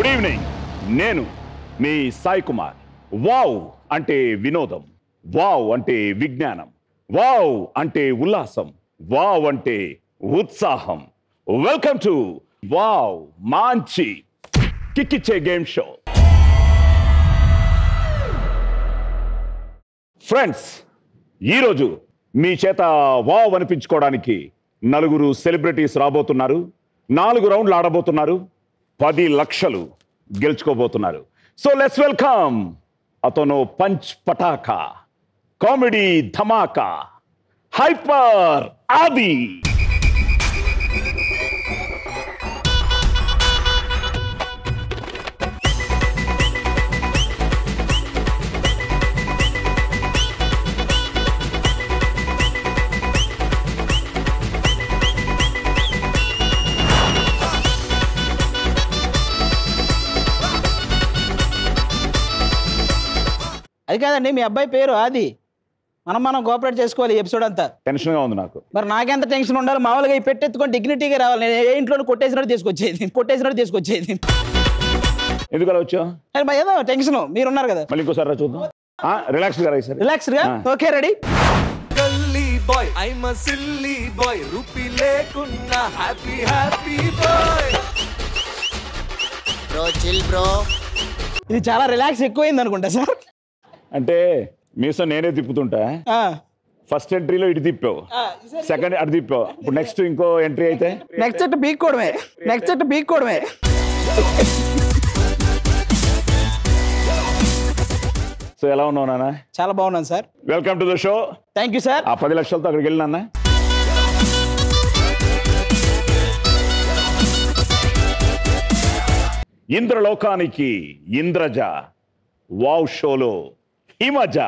Good evening. నేను మీ Sai Kumar. Wow అంటే వినోదం, వావ్ అంటే విజ్ఞానం, వావ్ అంటే ఉల్లాసం, వావ్ అంటే ఉత్సాహం. వెల్కమ్ టు వావ్ మంచి కిక్కిచ్చే గేమ్ షో. ఫ్రెండ్స్, ఈరోజు మీ చేత వావ్ అనిపించుకోవడానికి నలుగురు సెలబ్రిటీస్ రాబోతున్నారు. 4 రౌండ్లు ఆడబోతున్నారు. 10 లక్షలు గెలుచుకోబోతున్నారు. సో లెట్స్ వెల్కమ్ అతను పంచ్ పటాకా, కామెడీ ధమాకా, హైపర్ ఆది. అది కాదండి, మీ అబ్బాయి పేరు ఆది. మనం కోఆపరేట్ చేసుకోవాలి ఈ ఎపిసోడ్ అంతా. టెన్షన్గా ఉంది నాకు. మరి నాకెంత టెన్షన్ ఉండాలి? మామూలుగా ఈ పెట్టెత్తుకొని డిగ్నిటీగా రావాలి. నేను ఏ ఇంట్లో కొట్టేసినట్టు తీసుకొచ్చేది. ఎందుకు అలా వచ్చావు? ఏదో టెన్షన్, మీరు ఉన్నారు కదా. మళ్ళీ ఇంకోసారి చూద్దాం. రిలాక్స్ గా సార్. రిలాక్స్ గా. Okay, ready. గల్లీ boy, I'm a silly boy, rupee లేకున్నా happy happy boy. Bro chill bro. ఇది చాలా రిలాక్స్ ఎక్కువైంది అనుకుంటా సార్. అంటే మీసం నేనే తిప్పుతుంటా. ఫస్ట్ ఎంట్రీలో ఇటు తిప్పావు, సెకండ్ అటు తిప్పావు. ఇప్పుడు నెక్స్ట్ ఇంకో ఎంట్రీ అయితే నెక్స్ట్ చెట్టు బీక్కోవడమే. సో ఎలా ఉన్నావు నాన్న? చాలా బాగున్నాను sir. Welcome to the show. Thank you sir. ఆ 10 లక్షలతో అక్కడికి వెళ్ళినా ఇంద్రలోకానికి ఇంద్రజ, వావ్ షోలో హిమజ.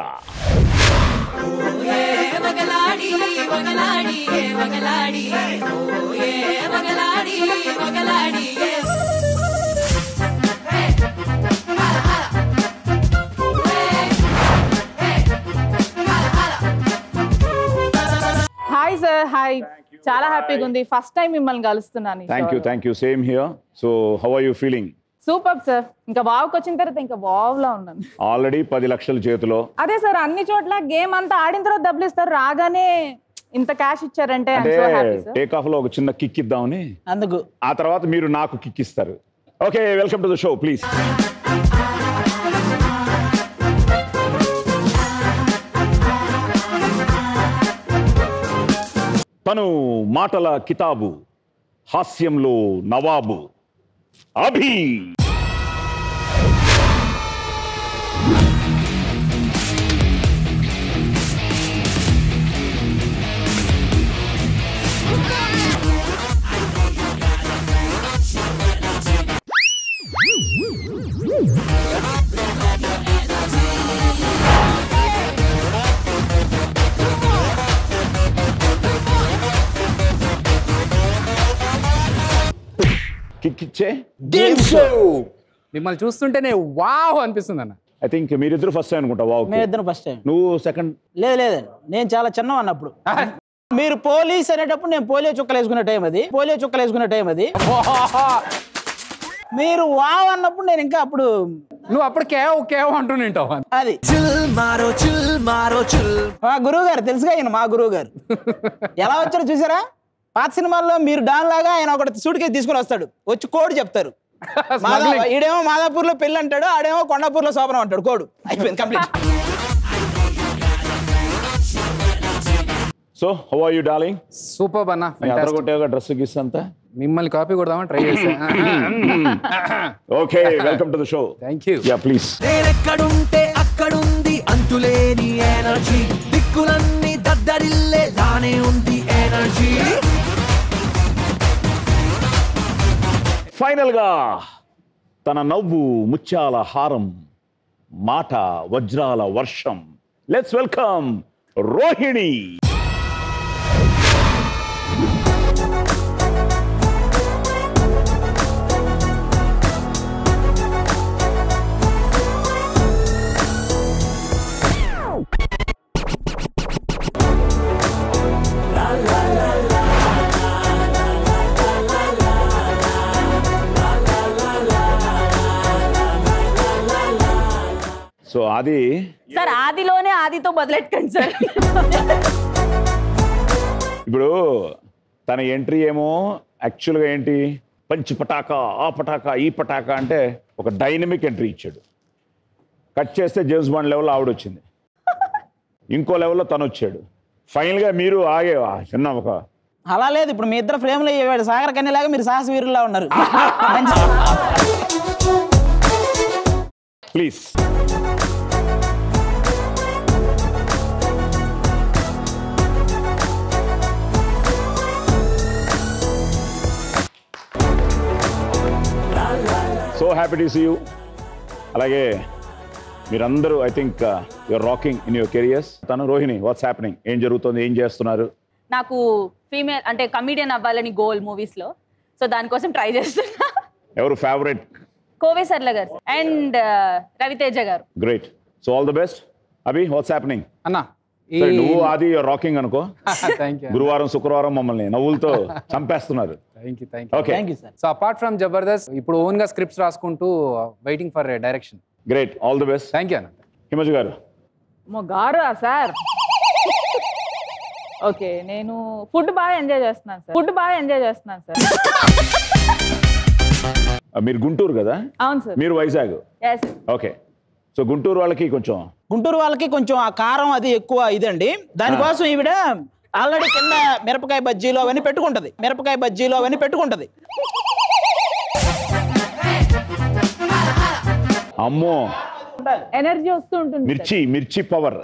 Hi sir. హాయ్, చాలా హ్యాపీగా ఉంది. ఫస్ట్ టైం మిమ్మల్ని కలుస్తున్నాను. Thank you. Same here. So how are you feeling? Super sir. ఇంకా వావ్కి వచ్చిన తర్వాత ఇంకా వావ్ లా ఉన్నాను. ఆల్రెడీ 10 లక్షల చేతిలో. అదే సార్, అన్ని చోట్ల గేమ్ అంతా ఆడిన తర్వాత డబ్బులు ఇస్తారు, రాగానే ఇంత క్యాష్ ఇచ్చారంటే టేక్ ఆఫ్ లో ఒక చిన్న కిక్ ఇద్దామని. అందుకు ఆ తర్వాత మీరు నాకు కిక్ ఇస్తారు. Okay, welcome to the show please. తను మాటల కితాబు, హాస్యంలో నవాబు, అభి. కిక్కిచ్చే గేమ్ షో. మిమ్మల్ని చూస్తుంటేనే వావ్ అనిపిస్తుంది అన్న. ఐ థింక్ మీరిద్దరు ఫస్ట్ టైం అనుకుంటా. వావ్. మేమిద్దరం ఫస్ట్ టైం. నువ్వు సెకండ్? లేదండి, నేను చాలా చిన్న అన్నప్పుడు. మీరు పోలీస్ అనేటప్పుడు నేను పోలియో చుక్కలు వేసుకునే టైం అది. మీరు వావ్ అన్నప్పుడు నేను ఇంకా అప్పుడు. నువ్వు అప్పుడు కేవ్ అంటుంటావు. అది చిల్ మారో చిల్. మా గురువు గారు తెలుసుగా, ఆయన మా గురువు గారు. ఎలా వచ్చారో చూసారా? పాత సినిమాల్లో మీరు డాన్ లాగా ఆయన ఒకటి సూట్ కేసు తీసుకుని వస్తాడు, వచ్చి కోడ్ చెప్తారు. ఈడేమో మాదాపూర్ లో పెళ్లి అంటాడు, ఆడేమో కొండాపూర్ లో శోభనం అంటాడు. కోడ్ అయిపోయింది, complete. So how are you darling? Super అన్న. అదరగొట్టేగా డ్రెస్ గిస్ అంతా. మిమ్మల్ని కాపీ కొడదామని ట్రై చేశా. Okay, welcome to the show. Thank you. Ya please. నేనెక్కడుంటే అక్కడుంది అంతులేని ఎనర్జీ, దిక్కులన్నీ దద్దరిల్లే లానే ఉంది ఎనర్జీ. ఫైనల్ గా తన నవ్వు ముత్యాల హారం, మాట వజ్రాల వర్షం. Let's welcome Rohini. సో అది సార్ ఆదిలోనే ఆదితో మొదలెట్టండి సార్. ఇప్పుడు తన ఎంట్రీ ఏమో యాక్చువల్గా ఏంటి, పంచి పటాకా ఆ పటాకా ఈ పటాకా అంటే ఒక డైనమిక్ ఎంట్రీ ఇచ్చాడు. కట్ చేస్తే జేమ్స్ బాండ్ లెవెల్లో ఆవిడ వచ్చింది, ఇంకో లెవెల్లో తను వచ్చాడు. ఫైనల్గా మీరు ఆగే చిన్న ఒక అలా లేదు, ఇప్పుడు మీ ఇద్దరు ఫ్రేమ్లో అయ్యేవాడు సాగర్ కన్యలాగా మీరు సాహస వీరుల్లా ఉన్నారు. Please. So happy to see you. అలాగే మీరందరూ I think you're rocking in your careers. తను రోహిణి, వాట్స్ హ్యాపెనింగ్, ఏం జరుగుతుంది, ఏం చేస్తున్నారు? నాకు ఫీమేల్ అంటే కమిడియన్ అవ్వాలని గోల్ మూవీస్ లో, సో దానికోసం ట్రై చేస్తున్నా. ఎవరు favourite? Kovai Sarala garu and Ravi Teja garu. Great. So all the best. Abhi, what's happening? అన్నా నువ్వు ఆది రాకింగ్ అనుకో. Thank you. గురువారం శుక్రవారం మమ్మల్ని నవ్వులతో చంపేస్తున్నారు. Thank you. Okay, thank you sir. So apart from Jabardasth ఇప్పుడు ఓన్ గా స్క్రిప్ట్స్ రాసుకుంటూ waiting for direction. Great, all the best. Thank you అన్న. హిమజ గారు. గారు సార్ ఓకే, నేను ఫుడ్ బాగా ఎంజాయ్ చేస్తున్నాను సార్. మీరు గుంటూరు కదా? అవును సార్. మీరు Vizag. Yes. Okay, so Guntur వాళ్ళకి కొంచెం ఆ కారం అది ఎక్కువ ఇదండి. దానికోసం ఈవిడ ఆల్రెడీ కింద మిరపకాయ బజ్జీలు అవన్నీ పెట్టుకుంటది. అమ్మో, ఎనర్జీ వస్తూ ఉంటుంది. మిర్చి పవర్.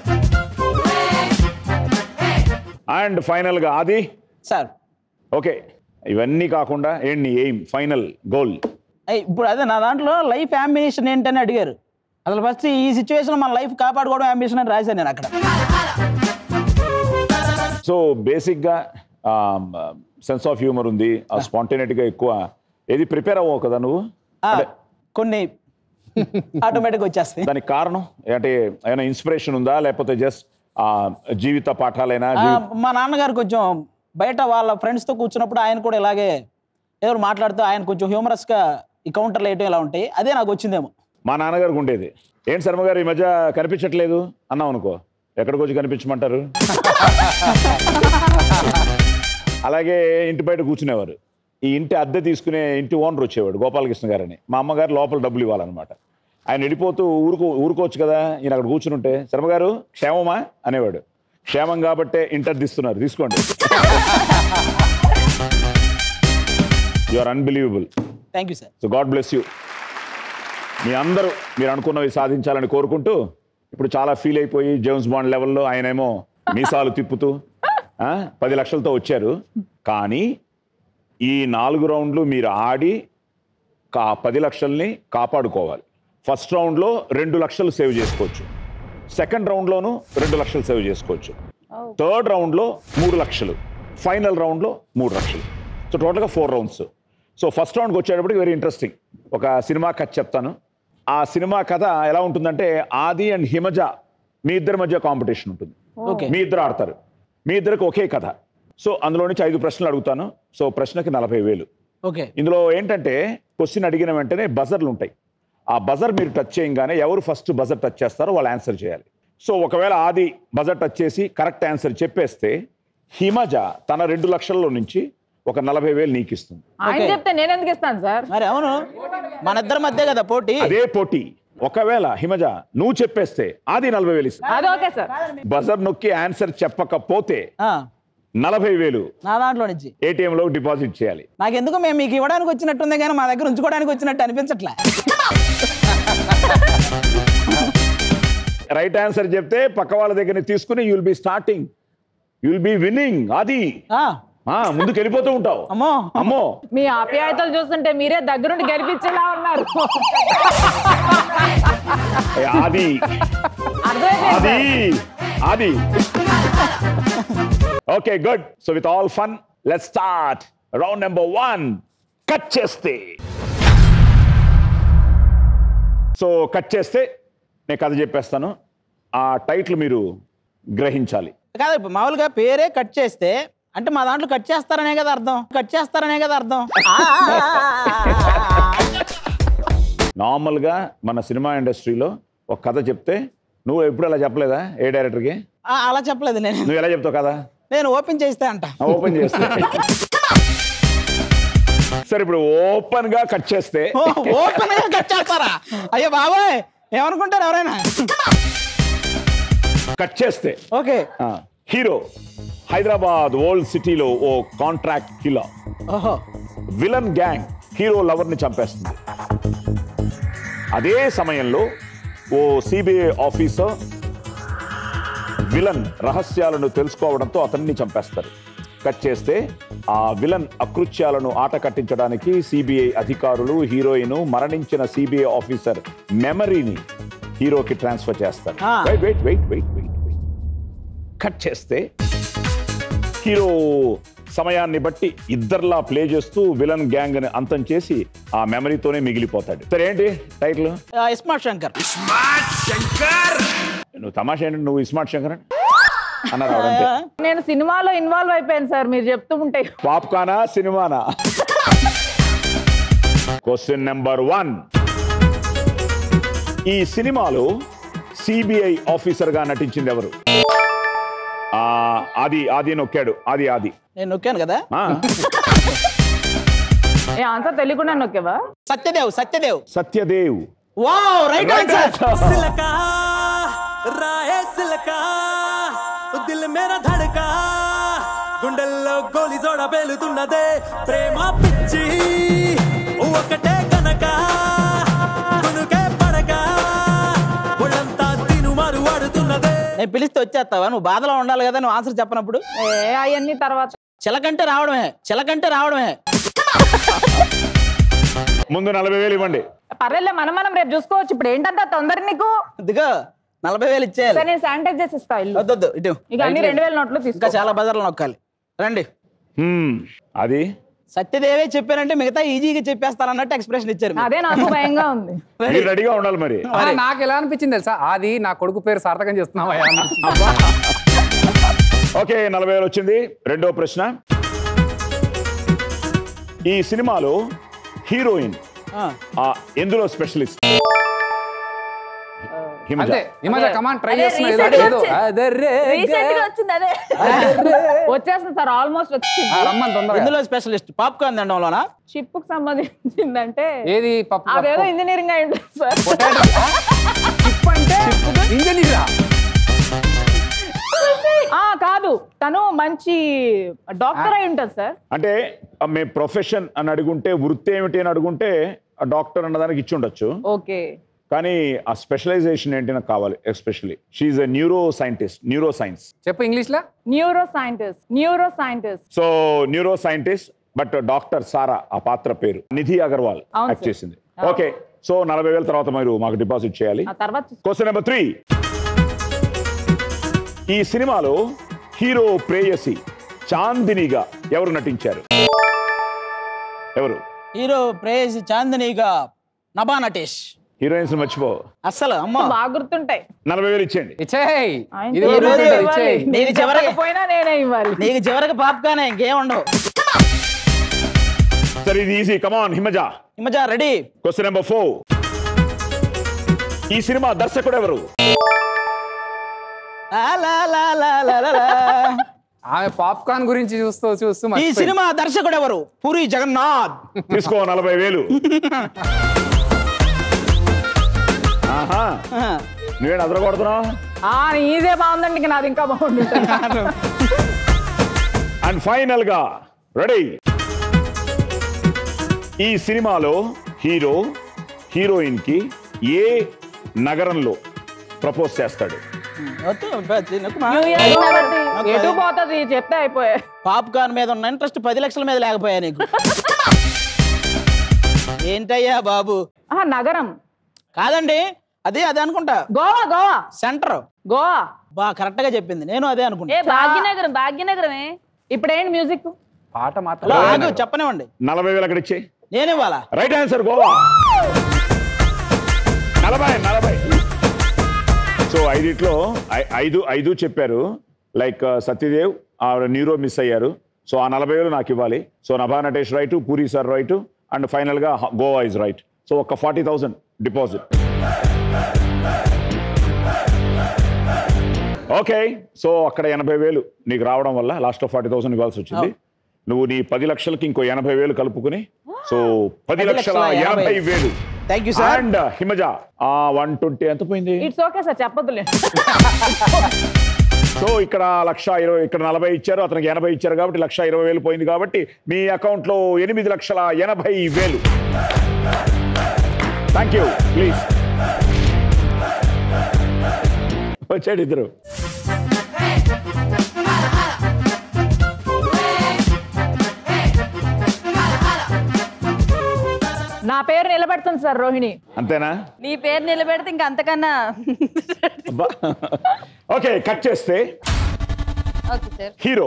అండ్ ఫైనల్ గా ఆది సార్. ఓకే, ఇవన్నీ కాకుండా ఏంటి ఎయిమ్, ఫైనల్ గోల్? ఇప్పుడు అదే నా దాంట్లో లైఫ్ అంబిషన్ ఏంటని అడిగారు. అసలు ఫస్ట్ ఈ సిచ్యువేషన్ మన లైఫ్ కాపాడుకోవడం అంబిషన్ అని రాశాను నేను అక్కడ. సో బేసిక్గా సెన్స్ ఆఫ్ హ్యూమర్ ఉంది, ఆ స్పాంటేనిటీగా ఎక్కువ. ఏది ప్రిపేర్ అవ్వవు కదా నువ్వు? కొన్ని ఆటోమేటిక్గా వచ్చేస్తాయి. దానికి కారణం అంటే ఏమైనా ఇన్స్పిరేషన్ ఉందా, లేకపోతే జస్ట్ జీవిత పాఠాలైనా? మా నాన్నగారు కొంచెం బయట వాళ్ళ ఫ్రెండ్స్తో కూర్చున్నప్పుడు ఆయన కూడా ఇలాగే ఏదో మాట్లాడుతూ ఆయన కొంచెం హ్యూమరస్గా ఈ కౌంటర్లు వేయటం ఇలా ఉంటాయి. అదే నాకు వచ్చిందేమో. మా నాన్నగారికి ఉండేది. ఏంటి శర్మ గారు ఈ మధ్య కనిపించట్లేదు అన్నాం అనుకో, ఎక్కడికి వచ్చి కనిపించమంటారు? అలాగే ఇంటి బయట కూర్చునేవారు. ఈ ఇంటి అద్దె తీసుకునే ఇంటి ఓనర్ వచ్చేవాడు, గోపాలకృష్ణ గారని. మా అమ్మగారు లోపల డబ్బులు ఇవ్వాలన్నమాట. ఆయన వెళ్ళిపోతూ ఊరుకోవచ్చు కదా, ఈయన అక్కడ కూర్చుని ఉంటే, శర్మ గారు క్షేమమా అనేవాడు. క్షేమం కాబట్టే ఇంటర్ తీస్తున్నారు, తీసుకోండి. You are unbelievable. Thank you sir. So god bless you. మీ అందరూ మీరు అనుకున్నవి సాధించాలని కోరుకుంటూ, ఇప్పుడు చాలా ఫీల్ అయిపోయి జేమ్స్ బాండ్ లెవెల్లో ఆయనేమో మీసాలు తిప్పుతూ 10 లక్షలతో వచ్చారు. కానీ ఈ 4 రౌండ్లు మీరు ఆడి 10 లక్షల్ని కాపాడుకోవాలి. ఫస్ట్ రౌండ్లో 2 లక్షలు సేవ్ చేసుకోవచ్చు, సెకండ్ రౌండ్లోనూ 2 లక్షలు సేవ్ చేసుకోవచ్చు, థర్డ్ రౌండ్లో 3 లక్షలు, ఫైనల్ రౌండ్లో 3 లక్షలు. సో టోటల్గా 4 రౌండ్స్. సో ఫస్ట్ రౌండ్కి వచ్చేటప్పటికి వెరీ ఇంట్రెస్టింగ్ ఒక సినిమా కథ చెప్తాను. ఆ సినిమా కథ ఎలా ఉంటుందంటే, ఆది అండ్ హిమజ మీ ఇద్దరి మధ్య కాంపిటీషన్ ఉంటుంది. మీ ఇద్దరు ఆడతారు, మీ ఇద్దరికి ఒకే కథ. సో అందులో నుంచి 5 ప్రశ్నలు అడుగుతాను. సో ప్రశ్నకి 40,000. ఓకే. ఇందులో ఏంటంటే క్వశ్చన్ అడిగిన వెంటనే బజర్లు ఉంటాయి. ఆ బజర్ మీరు టచ్ చేయగానే ఎవరు ఫస్ట్ బజర్ టచ్ చేస్తారో వాళ్ళు ఆన్సర్ చేయాలి. సో ఒకవేళ ఆది బజర్ టచ్ చేసి కరెక్ట్ ఆన్సర్ చెప్పేస్తే హిమజ తన 2 లక్షల్లో నుంచి ఒక 40,000 నీకు ఇస్తుంది. ఆయన చెప్తే నేను ఎందుకు ఇస్తాను సార్? మరి అవును, మన ఇద్దరి మధ్య కదా పోటీ. అదే పోటీ. ఒకవేళ హిమజ నువ్వు చెప్పేస్తే ఆది 40,000 ఇస్తుంది. అది ఓకే సార్. బజర్ నొక్కి ఆన్సర్ చెప్పకపోతే 40,000 నా దాంట్లో నుంచి ATM లో డిపాజిట్ చేయాలి. నాకెందుకు మేము మీకు ఇవ్వడానికి వచ్చినట్టుంది కానీ మా దగ్గర ఉంచుకోవడానికి వచ్చినట్టు అనిపించట్లే. రైట్ ఆన్సర్ చెప్తే పక్క వాళ్ళ దగ్గర తీసుకుని you will be starting, you will be winning. అది ముందుకు వెళ్ళిపోతూ ఉంటావు. అమ్మో అమ్మో, మీ ఆప్యాయతలు చూస్తుంటే మీరే దగ్గరుండి గెలిపించేలా ఉన్నారు. అది అది అది okay, good. So with all fun let's start round number 1. Cut చేస్తే కట్ చేస్తే నేను కథ చెప్పేస్తాను. ఆ టైటిల్ మీరు గ్రహించాలి. కాదు, ఇప్పుడు మామూలుగా పేరే కట్ చేస్తే అంటే మా దాంట్లో కట్ చేస్తారనే కదా అర్థం. నార్మల్గా మన సినిమా ఇండస్ట్రీలో ఒక కథ చెప్తే నువ్వు ఎప్పుడు అలా చెప్పలేదా ఏ డైరెక్టర్కి? అలా చెప్పలేదు నేను. నువ్వు ఎలా చెప్తావు కదా? నేను ఓపెన్ చేస్తే అంట. ఓపెన్ చేస్తే సరే, ఇప్పుడు ఓపెన్ గా కట్ చేస్తే. ఓపెన్ గా కట్ చేస్తారా? అయ్యో బాబాయ్, ఏమనుకుంటారు ఎవరైనా? కట్ చేస్తే ఓకే. హీరో హైదరాబాద్ ఓల్డ్ సిటీలో ఓ కాంట్రాక్ట్ కిల్లర్. ఓహో. విలన్ గ్యాంగ్ హీరో లవర్ ని చంపేస్తుంది. అదే సమయంలో ఓ సిబిఐ ఆఫీసర్ విలన్ రహస్యాలను తెలుసుకోవడంతో అతన్ని చంపేస్తారు. కట్ చేస్తే ఆ విలన్ అకృత్యాలను ఆట కట్టించడానికి సిబిఐ అధికారులు హీరోయిన్ మరణించిన సిబిఐ ఆఫీసర్ మెమరీని హీరోకి ట్రాన్స్ఫర్ చేస్తారు. వెయిట్. కట్ చేస్తే హీరో సమయాన్ని బట్టి ఇద్దర్లా ప్లే చేస్తూ విలన్ గ్యాంగ్ ని అంతం చేసి ఆ మెమరీతోనే మిగిలిపోతాడు. సరే, ఏంటి టైటిల్? ఇస్మార్ట్ శంకర్. నువ్వు తమాషా ఏంటి? నువ్వు ఇస్మార్ట్ శంకర్ అన్నారు. నేను సినిమాలో ఇన్వాల్వ్ అయిపోయాను సార్ మీరు చెప్తూ ఉంటే. పాప్కానా సినిమానా? Question number 1. ఈ సినిమాలో సిబిఐ ఆఫీసర్ గా నటించింది ఎవరు? ఆది నొక్కాడు. ఆది నేను నొక్కాను కదా. ఏ ఆన్సర్ తెలియకుండా నొక్కేవా? సత్యదేవ్. Wow, right answer. సిలకా రాయే సిలకా దిల్ మేరా ధడకా గుండెల్లో గోలి జోడ పేలుతున్నదే ప్రేమ పిచ్చి ఒకటే కనక కొనుకే పడక ఒళ్ళంతా తిను మారు వాడుతున్నదే. నేను పిలిస్తే వచ్చేస్తావా? నువ్వు బాధలో ఉండాలి కదా నువ్వు ఆన్సర్ చెప్పనప్పుడు. అవన్నీ తర్వాత. చిలకంటే రావడమే. ముందు 40,000 ఇవ్వండి. పర్లేదులే, మనం రేపు చూసుకోవచ్చు. ఇప్పుడు ఏంటంటే తొందర నీకు. ఇదిగో 40,000 ఇచ్చేయాలి. నేను శానిటైజ్ చేసి ఇస్తా. వద్దు ఇటు. ఇక అన్ని 2,000 నోట్లు ఇంకా తీసుకో. చాలా బజార్లో నొక్కాలి. రండి. అది సత్యదేవే చెప్పారంటే మిగతా ఈజీగా చెప్పేస్తారన్నట్టు ఎక్స్ప్రెషన్ ఇచ్చారు. అదే నాకు భయంగా ఉంది. మీరు రెడీగా ఉండాలి మరి. నాకు ఎలా అనిపించింది తెలుసా? అది నా కొడుకు పేరు సార్థకం చేస్తున్నావా? ఓకే, 40,000 వచ్చింది. రెండో ప్రశ్న. ఈ సినిమాలో హీరోయిన్ ఎందులో స్పెషలిస్ట్? హిమజ కమాన్ ట్రై చేస్తున్నా. వచ్చేస్తుంది సార్, ఆల్మోస్ట్ వచ్చింది. రమ్మని తొందరగా. ఎందులో స్పెషలిస్ట్? పాప్కార్న్ తినడంలోనా? చిప్ కు సంబంధించిందంటే ఏది? పప్పు. అదేదో ఇంజనీరింగ్ అయి ఉంటుంది సార్. చిప్ అంటే ఇంజనీరా? కాదు, తను మంచి డాక్టర్ అయి ఉంటుంది సార్. అంటే మీ ప్రొఫెషన్ అని అడుగుంటే, వృత్తి ఏమిటి అని అడుగుంటే డాక్టర్ అన్నదానికి ఇచ్చి ఉండొచ్చు. ఓకే, కానీ ఆ స్పెషలైజేషన్ ఏంటి నాకు కావాలి. ఎస్పెషల్లీ షీఈ్ ఎ న్యూరో సైన్స్. చెప్పు ఇంగ్లీష్ లో. Neuroscientist. So neuroscientist, but doctor Sara ఆ పాత్ర పేరు నిధి అగర్వాల్ యాక్ట్ చేసింది. ఓకే, సో 40,000 తర్వాత మీరు మాకు డిపాజిట్ చేయాలి. Question number 3. ఈ సినిమాలో హీరో ప్రేయసి చాందినిగా ఎవరు నటించారు? ఎవరు హీరో ప్రేయసి చాందినిగా? నభా నటేష్. హీరోయిన్స్ మర్చిపో అస్సలు. అమ్మ బాగా గుర్తుంటాయి. 40,000 ఇచ్చేయండి. నేనే ఇవ్వాలి. నీకు చివరికి పాప్కానే, ఇంకేం ఉండవు. సరే, ఇది easy. Come on Himaja ready. Question number 4. ఈ సినిమా దర్శకుడు ఎవరు? ఆమె పాప్కార్న్ గురించి చూస్తూ ఈ సినిమా దర్శకుడు ఎవరు? పూరి జగన్నాథ్. తీసుకో 40,000. నువ్వేం అదరగొడుతున్నావు? ఈజే బాగుందండి, నాది ఇంకా బాగుంటుంది. అండ్ ఫైనల్ గా రెడీ. ఈ సినిమాలో హీరోయిన్ కి ఏ నగరంలో ప్రపోజ్ చేస్తాడు? ఎటు పోతుంది చెప్తే అయిపోయా. పాప్కార్న్ మీద ఉన్న ఇంట్రెస్ట్ 10 లక్షల మీద లేకపోయా నీకు? ఏంటయ్యా బాబు? నగరం కాదండి, అదే అనుకుంటా. గోవా సెంటర్. గోవా. కరెక్ట్ గా చెప్పింది. నేను అదే అనుకుంటా. భాగ్యనగరమే. ఇప్పుడు ఏంటి మ్యూజిక్? పాట మాత్రం చెప్పనివ్వండి. 40,000 అక్కడ ఇచ్చే. నేనివ్వాలా? Right answer Goa. 40. సో 5 చెప్పారు. లైక్ సత్యదేవ్ న్యూరో మిస్ అయ్యారు. సో ఆ 40,000 నాకు ఇవ్వాలి. So Nabha Natesh right, Puri sir right, and final గా గోవా ఇస్ రైట్. సో ఒక 40,000 డిపాజిట్. ఓకే, సో అక్కడ 80,000 నీకు రావడం వల్ల లాస్ట్ 40,000 ఇవ్వాల్సి వచ్చింది. నువ్వు నీ 10 లక్షలకి ఇంకో 80,000 కలుపుకుని, so 10,80,000. Thank you sir. And Himaja 120 ఎంత పోయింది? ఇట్స్ ఓకే సార్, చెప్పొద్దులే. సో ఇక్కడ 1,20,000, ఇక్కడ 40 ఇచ్చారు, అతనికి 80 ఇచ్చారు కాబట్టి 1,20,000 పోయింది. కాబట్టి మీ అకౌంట్ లో 8,80,000. Thank you. ప్లీజ్ వచ్చాడు ఇద్దరు. నా పేరు నిలబెడుతుంది సార్ రోహిణి. అంతేనా? నీ పేరు నిలబెడితే ఇంకా అంతకన్నా. ఓకే, కట్ చేస్తే ఓకే సార్. హీరో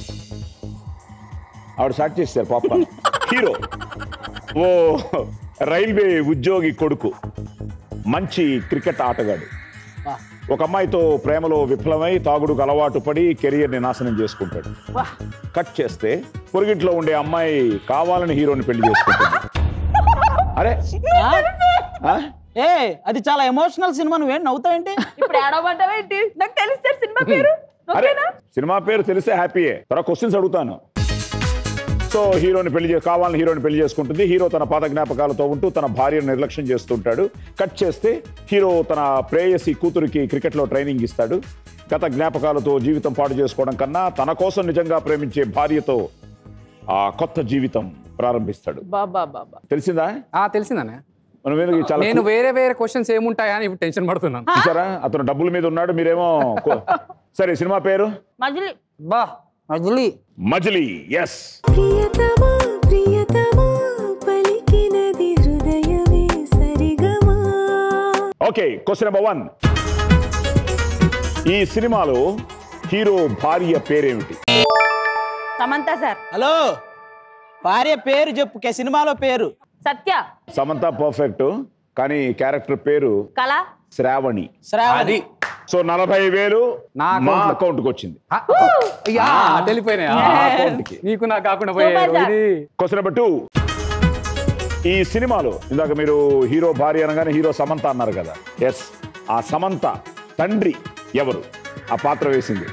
ఆవిడ స్టార్ట్ చేస్తారు పాప. హీరో ఓ రైల్వే ఉద్యోగి కొడుకు, మంచి క్రికెట్ ఆటగాడు. ఒక అమ్మాయితో ప్రేమలో విఫలమై తాగుడుకు అలవాటు పడి కెరియర్ని నాశనం చేసుకుంటాడు. కట్ చేస్తే పొరుగింట్లో ఉండే అమ్మాయి కావాలని హీరోని పెళ్లి చేసుకుంటుంది. అరే ఏ అది చాలా ఎమోషనల్ సినిమా, నువ్వేం నవ్వుతావేంటి? ఇప్పుడు ఏడవమంటావా ఏంటి? నాకు తెలుసు సార్ సినిమా పేరు. అరే సినిమా పేరు తెలిస్తే హ్యాపీయే. తర్వాత క్వశ్చన్స్ అడుగుతాను. సో కావాలని హీరోని పెళ్లి చేసుకుంటుంది. హీరో తన పాత జ్ఞాపకాలతో ఉంటూ తన భార్యను నిర్లక్ష్యం చేస్తుంటాడు. కట్ చేస్తే హీరో తన ప్రేయసి కూతురికి క్రికెట్లో ట్రైనింగ్ ఇస్తాడు. గత జ్ఞాపకాలతో జీవితం పాడు చేసుకోవడం కన్నా తన కోసం నిజంగా ప్రేమించే భార్యతో ఆ కొత్త జీవితం ప్రారంభిస్తాడు. తెలిసిందా? తెలిసిందనే. నేను వేరే వేరే క్వశ్చన్స్ ఏముంటాయా అని ఇప్పుడు టెన్షన్ పడుతున్నాను. చూసారా, అతను డబ్బుల మీద ఉన్నాడు, మీరేమో సరే. సినిమా పేరు Majili. Yes. Okay, question number 1. ఈ సినిమాలో హీరో భార్య పేరేమిటి? సమంత సార్. హలో, భార్య పేరు చెప్పు. సినిమాలో పేరు సత్య. సమంత పర్ఫెక్ట్, కానీ క్యారెక్టర్ పేరు కళ. శ్రావణి. శ్రావణి. సో 40,000 మా అకౌంట్ కి వచ్చింది. నీకు నా కాకుండా పోయాయి. Question number 2. ఈ సినిమాలో ఇందాక మీరు హీరో భార్య అనగానే హీరో సమంత అన్నారు కదా. ఎస్, ఆ సమంత తండ్రి ఎవరు ఆ పాత్ర వేసింది?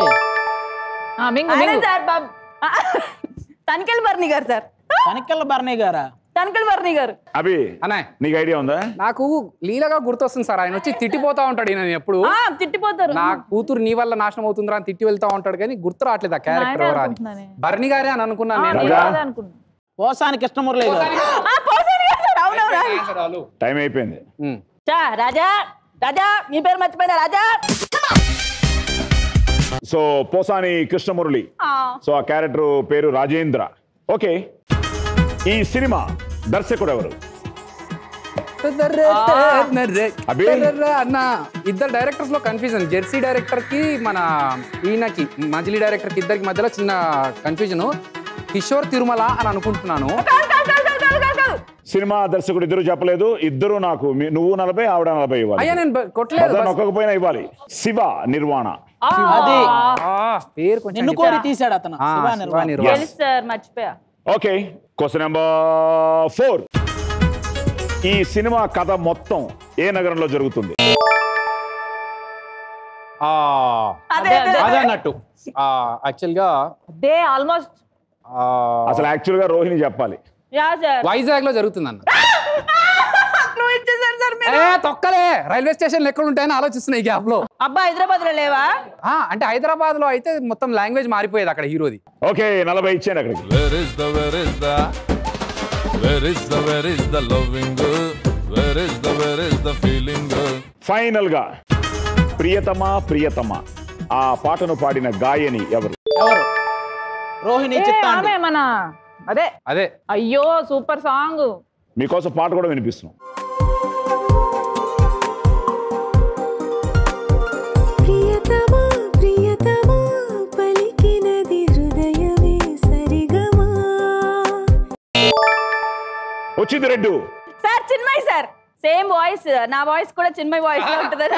తనికెల్ బర్నీ గారు సార్. తనికెల్ బర్నీ గారా? తనికెల్ బర్నీ గారు. అభి నీకు ఐడియా ఉందా? నాకు లీలగా గుర్తొస్తుంది సార్. ఆయన వచ్చి తిట్టిపోతా ఉంటాడు. నేను ఎప్పుడు తిట్టిపోతారు. నా కూతురు నీ వల్ల నాశనం అవుతుందిరా అని తిట్టి వెళ్తా ఉంటాడు, కానీ గుర్తు రావట్లేదు ఆ క్యారెక్టర్ ఎవరు అని. బర్నీ గారే అని అనుకున్నాను నేను. పోసాని కృష్ణమురళి గారు. టైం అయిపోయింది. రాజా రాజా మీ పేరు మర్చిపోయినా రాజా. సో పోసాని కృష్ణమురళి. సో ఆ క్యారెక్టర్ పేరు రాజేంద్ర. ఓకే, ఈ సినిమా దర్శకుడు ఎవరు? ఇద్దరు డైరెక్టర్స్ లో కన్ఫ్యూజన్. జెర్సీ డైరెక్టర్ కి మన ఈయనకి మజిలీ డైరెక్టర్ కి ఇద్దరికి మధ్యలో చిన్న కన్ఫ్యూజన్. కిషోర్ తిరుమల అని అనుకుంటున్నాను. సినిమా దర్శకుడు ఇద్దరు చెప్పలేదు. ఇద్దరు నాకు నువ్వు 40 ఆవిడ 40 ఇవ్వాలి. అయ్యా నేను కొట్టలేదు, నొక్కకపోయినా ఇవ్వాలి. శివ నిర్వాణ. అది పేరు కొంచెం నిన్ను కోరి తీసాడు అతను. మర్చిపోయా. Okay, question number 4. ఈ సినిమా కథ మొత్తం ఏ నగరంలో జరుగుతుంది? అదే అన్నట్టు యాక్చువల్ గా ఆల్మోస్ట్ అసలు యాక్చువల్ గా రోహిణి చెప్పాలి. వైజాగ్ లో జరుగుతుంది అన్న. తొక్కలే రైల్వే స్టేషన్ ఎక్కడ ఉంటాయని ఆలోచిస్తున్నా ఈ గ్యాప్ లో. అబ్బా హైదరాబాద్ లో లేవా? అంటే హైదరాబాద్ లో అయితే మొత్తం లాంగ్వేజ్ మారిపోయేది అక్కడ హీరోది. ఓకే, 40 ఇచ్చాను అక్కడికి. ఫైనల్ గా ప్రియతమా ప్రియతమా ఆ పాటను పాడిన గాయని ఎవరు? రోహిణి చిత్తాండి. మన అదే అదే. అయ్యో సూపర్ సాంగ్. మీకోసం పాట కూడా వినిపిస్తున్నాం. వచ్చింది 2. Sir Chinmayi sir. Same voice, నా వాయిస్ కూడా చిన్మయ్ వాయిస్ లో ఉంటుందని.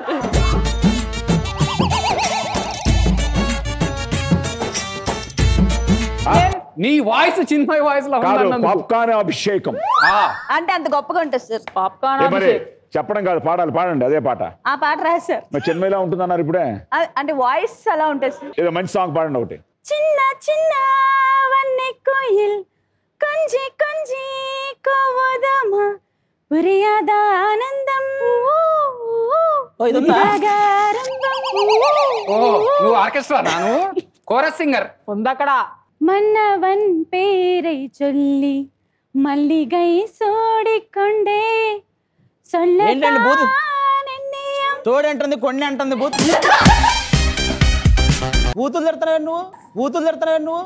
నీ వాయిస్ చిన్మయ్ వాయిస్ లో పాప్కార్న్ అభిషేకం అంటే అంత గొప్పగా ఉంటుంది సార్. పాప్కార్న్ చెప్పడం కాదు, పాడాలి. పాడండి అదే పాట. ఆ పాట రాదు సార్. మరి చెన్మైలా ఉంటుందన్నారు ఇప్పుడే. అంటే వాయిస్ అలా ఉంటుంది సార్. ఏదో మంచి సాంగ్ పాడండి ఒకటి. చిన్న చిన్న వన్నె కోయిల్ కొంజి కొంజి కోవదమా పురియాద ఆనందం నువ్వు ఆర్కెస్ట్రా నాను కోరస్ సింగర్ ఉందక్కడ. மன்னவன் பேரை சொல்லி மல்லிகை சோடிக்கொண்டே ఏంటండి బూతు? சொல்லத்தான் తోడు అంటుంది, కొన్ని అంటుంది, బూతు. బూతులు తిడతావు నువ్వు, బూతులు తిడతావు నువ్వు.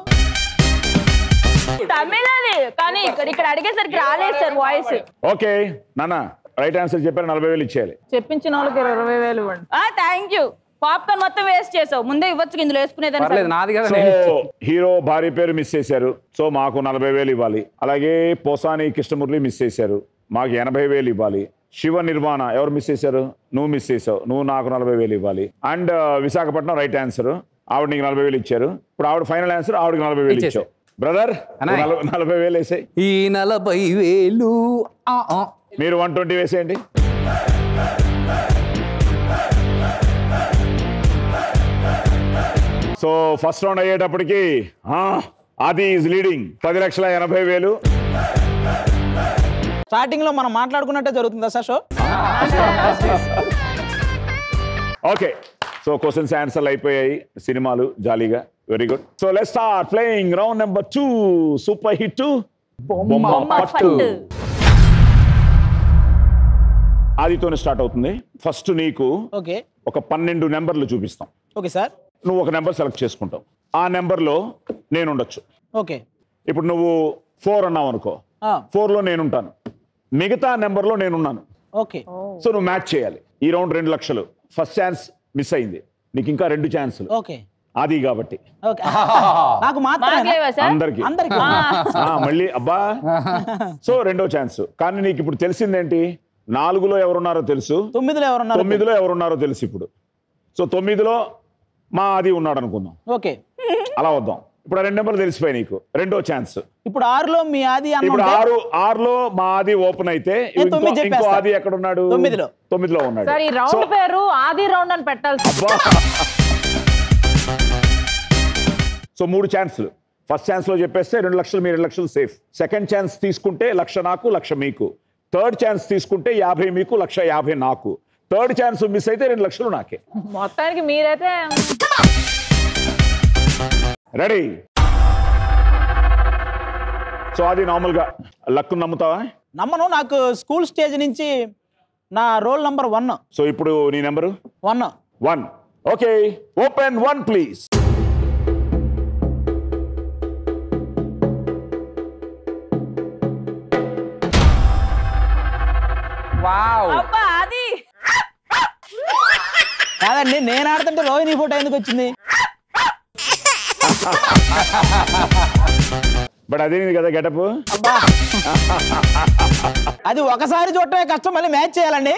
తమిళది కానీ ఇక్కడ అడిగేసరికి రాలేదు సార్ వాయిస్. ఓకే నాన్న, రైట్ ఆన్సర్ చెప్పారు. 40,000 ఇచ్చేయాలి. చెప్పించిన వాళ్ళకి 20,000 ఇవ్వండి. Thank you. పాప్కార్న్ మొత్తం వేస్ట్ చేసావు, ముందే ఇవ్వచ్చు ఇందులో వేసుకునేదాన్ని. పర్లేదు నాది కదా. సో హీరో భార్య పేరు మిస్ చేశారు, సో మాకు 40,000 ఇవ్వాలి. అలాగే పోసాని కృష్ణమురళి మిస్ చేశారు, మాకు 80,000 ఇవ్వాలి. శివ నిర్మాణ ఎవరు మిస్ చేశారు? నువ్వు మిస్ చేసావు, నువ్వు నాకు 40,000 ఇవ్వాలి. అండ్ విశాఖపట్నం రైట్ ఆన్సర్, ఆవిడ నీకు 40,000 ఇచ్చారు. ఇప్పుడు ఆవిడ ఫైనల్ ఆన్సర్, ఆవిడకి 40,000 ఇచ్చావు. బ్రదర్ 40,000 వేసాయి. ఈ 40,000 మీరు 120 వేసేయండి. సో ఫస్ట్ రౌండ్ అయ్యేటప్పటికి ఆది ఈజ్ లీడింగ్ 10,80,000. స్టార్టింగ్ లో మనం మాట్లాడుకున్నట్టే జరుగుతుందా sir show? Okay, so questions ఆన్సర్లు అయిపోయాయి, సినిమాలు జాలీగా. Very good. So let's start playing round number 2 super hit బొమ్మ పట్టు. ఆదితోనే స్టార్ట్ అవుతుంది. ఫస్ట్ నీకు ఓకే ఒక 12 నెంబర్లు చూపిస్తాం. Okay sir. నువ్వు ఒక నెంబర్ సెలెక్ట్ చేసుకుంటావు, ఆ నెంబర్లో నేను ఉండొచ్చు. ఓకే ఇప్పుడు నువ్వు 4 అన్నావు అనుకో, 4లో నేనుంటాను, మిగతా నెంబర్లో నేనున్నాను. ఓకే సో నువ్వు మ్యాచ్ చేయాలి. ఈ రౌండ్ 2 లక్షలు. ఫస్ట్ ఛాన్స్ మిస్ అయింది, నీకు ఇంకా 2 ఛాన్సులు. ఓకే అది కాబట్టి ఓకే నాకు మాత్రమే మాట్లేవా సార్? అందరికి అందరికి మళ్ళీ అబ్బా. సో 2వ ఛాన్స్. కానీ నీకు ఇప్పుడు తెలిసిందేంటి? 4లో ఎవరున్నారో తెలుసు, 9లో ఎవరున్నారు? 9లో ఎవరున్నారో తెలుసు ఇప్పుడు. సో 9లో మా ఆది ఉన్నాడు అనుకుందాం. ఓకే అలా వద్దాం. ఇప్పుడు 2 నెంబర్లు తెలిసిపోయి నీకు. 2వ ఛాన్స్. ఇప్పుడు 6లో మీ ఆది అన్న ఇప్పుడు ఉంటే 6లో మా ఆది ఓపెన్ అయితే నేను 9 ఇంకో చెప్పేస్తా. ఆది ఎక్కడ ఉన్నాడు? 9లో ఉన్నాడు. సార్ ఈ రౌండ్ పేరు ఆది రౌండ్ అని పెట్టాలి. అబ్బా. సో 3 ఛాన్సులు. ఫస్ట్ ఛాన్స్ లో చెప్పేస్తే 2 లక్షలు, మీరు 2 లక్షలు సేఫ్. సెకండ్ ఛాన్స్ తీసుకుంటే 1,00,000 నాకు, 1,00,000 మీకు. థర్డ్ ఛాన్స్ తీసుకుంటే 50 మీకు, 1,50,000 నాకు. థర్డ్ ఛాన్స్ మిస్ అయితే 2 లక్షలు నాకే. మొత్తానికి మీరైతే రెడీ? సో అది నార్మల్ గా లక్ నమ్ముతావా? నమ్మను. నాకు స్కూల్ స్టేజ్ నుంచి నా రోల్ నంబర్ 1. సో ఇప్పుడు నీ number 1. Okay, open 1 please. Wow. అబ్బా అది కాదండి, నేను ఆడుతుంటే రోహిణి ఫోటో ఎందుకు వచ్చింది? బట్ అదే కదా గెటప్. అబ్బా అది ఒకసారి చూడటమే కష్టం, మళ్ళీ మ్యాచ్ చేయాలండి.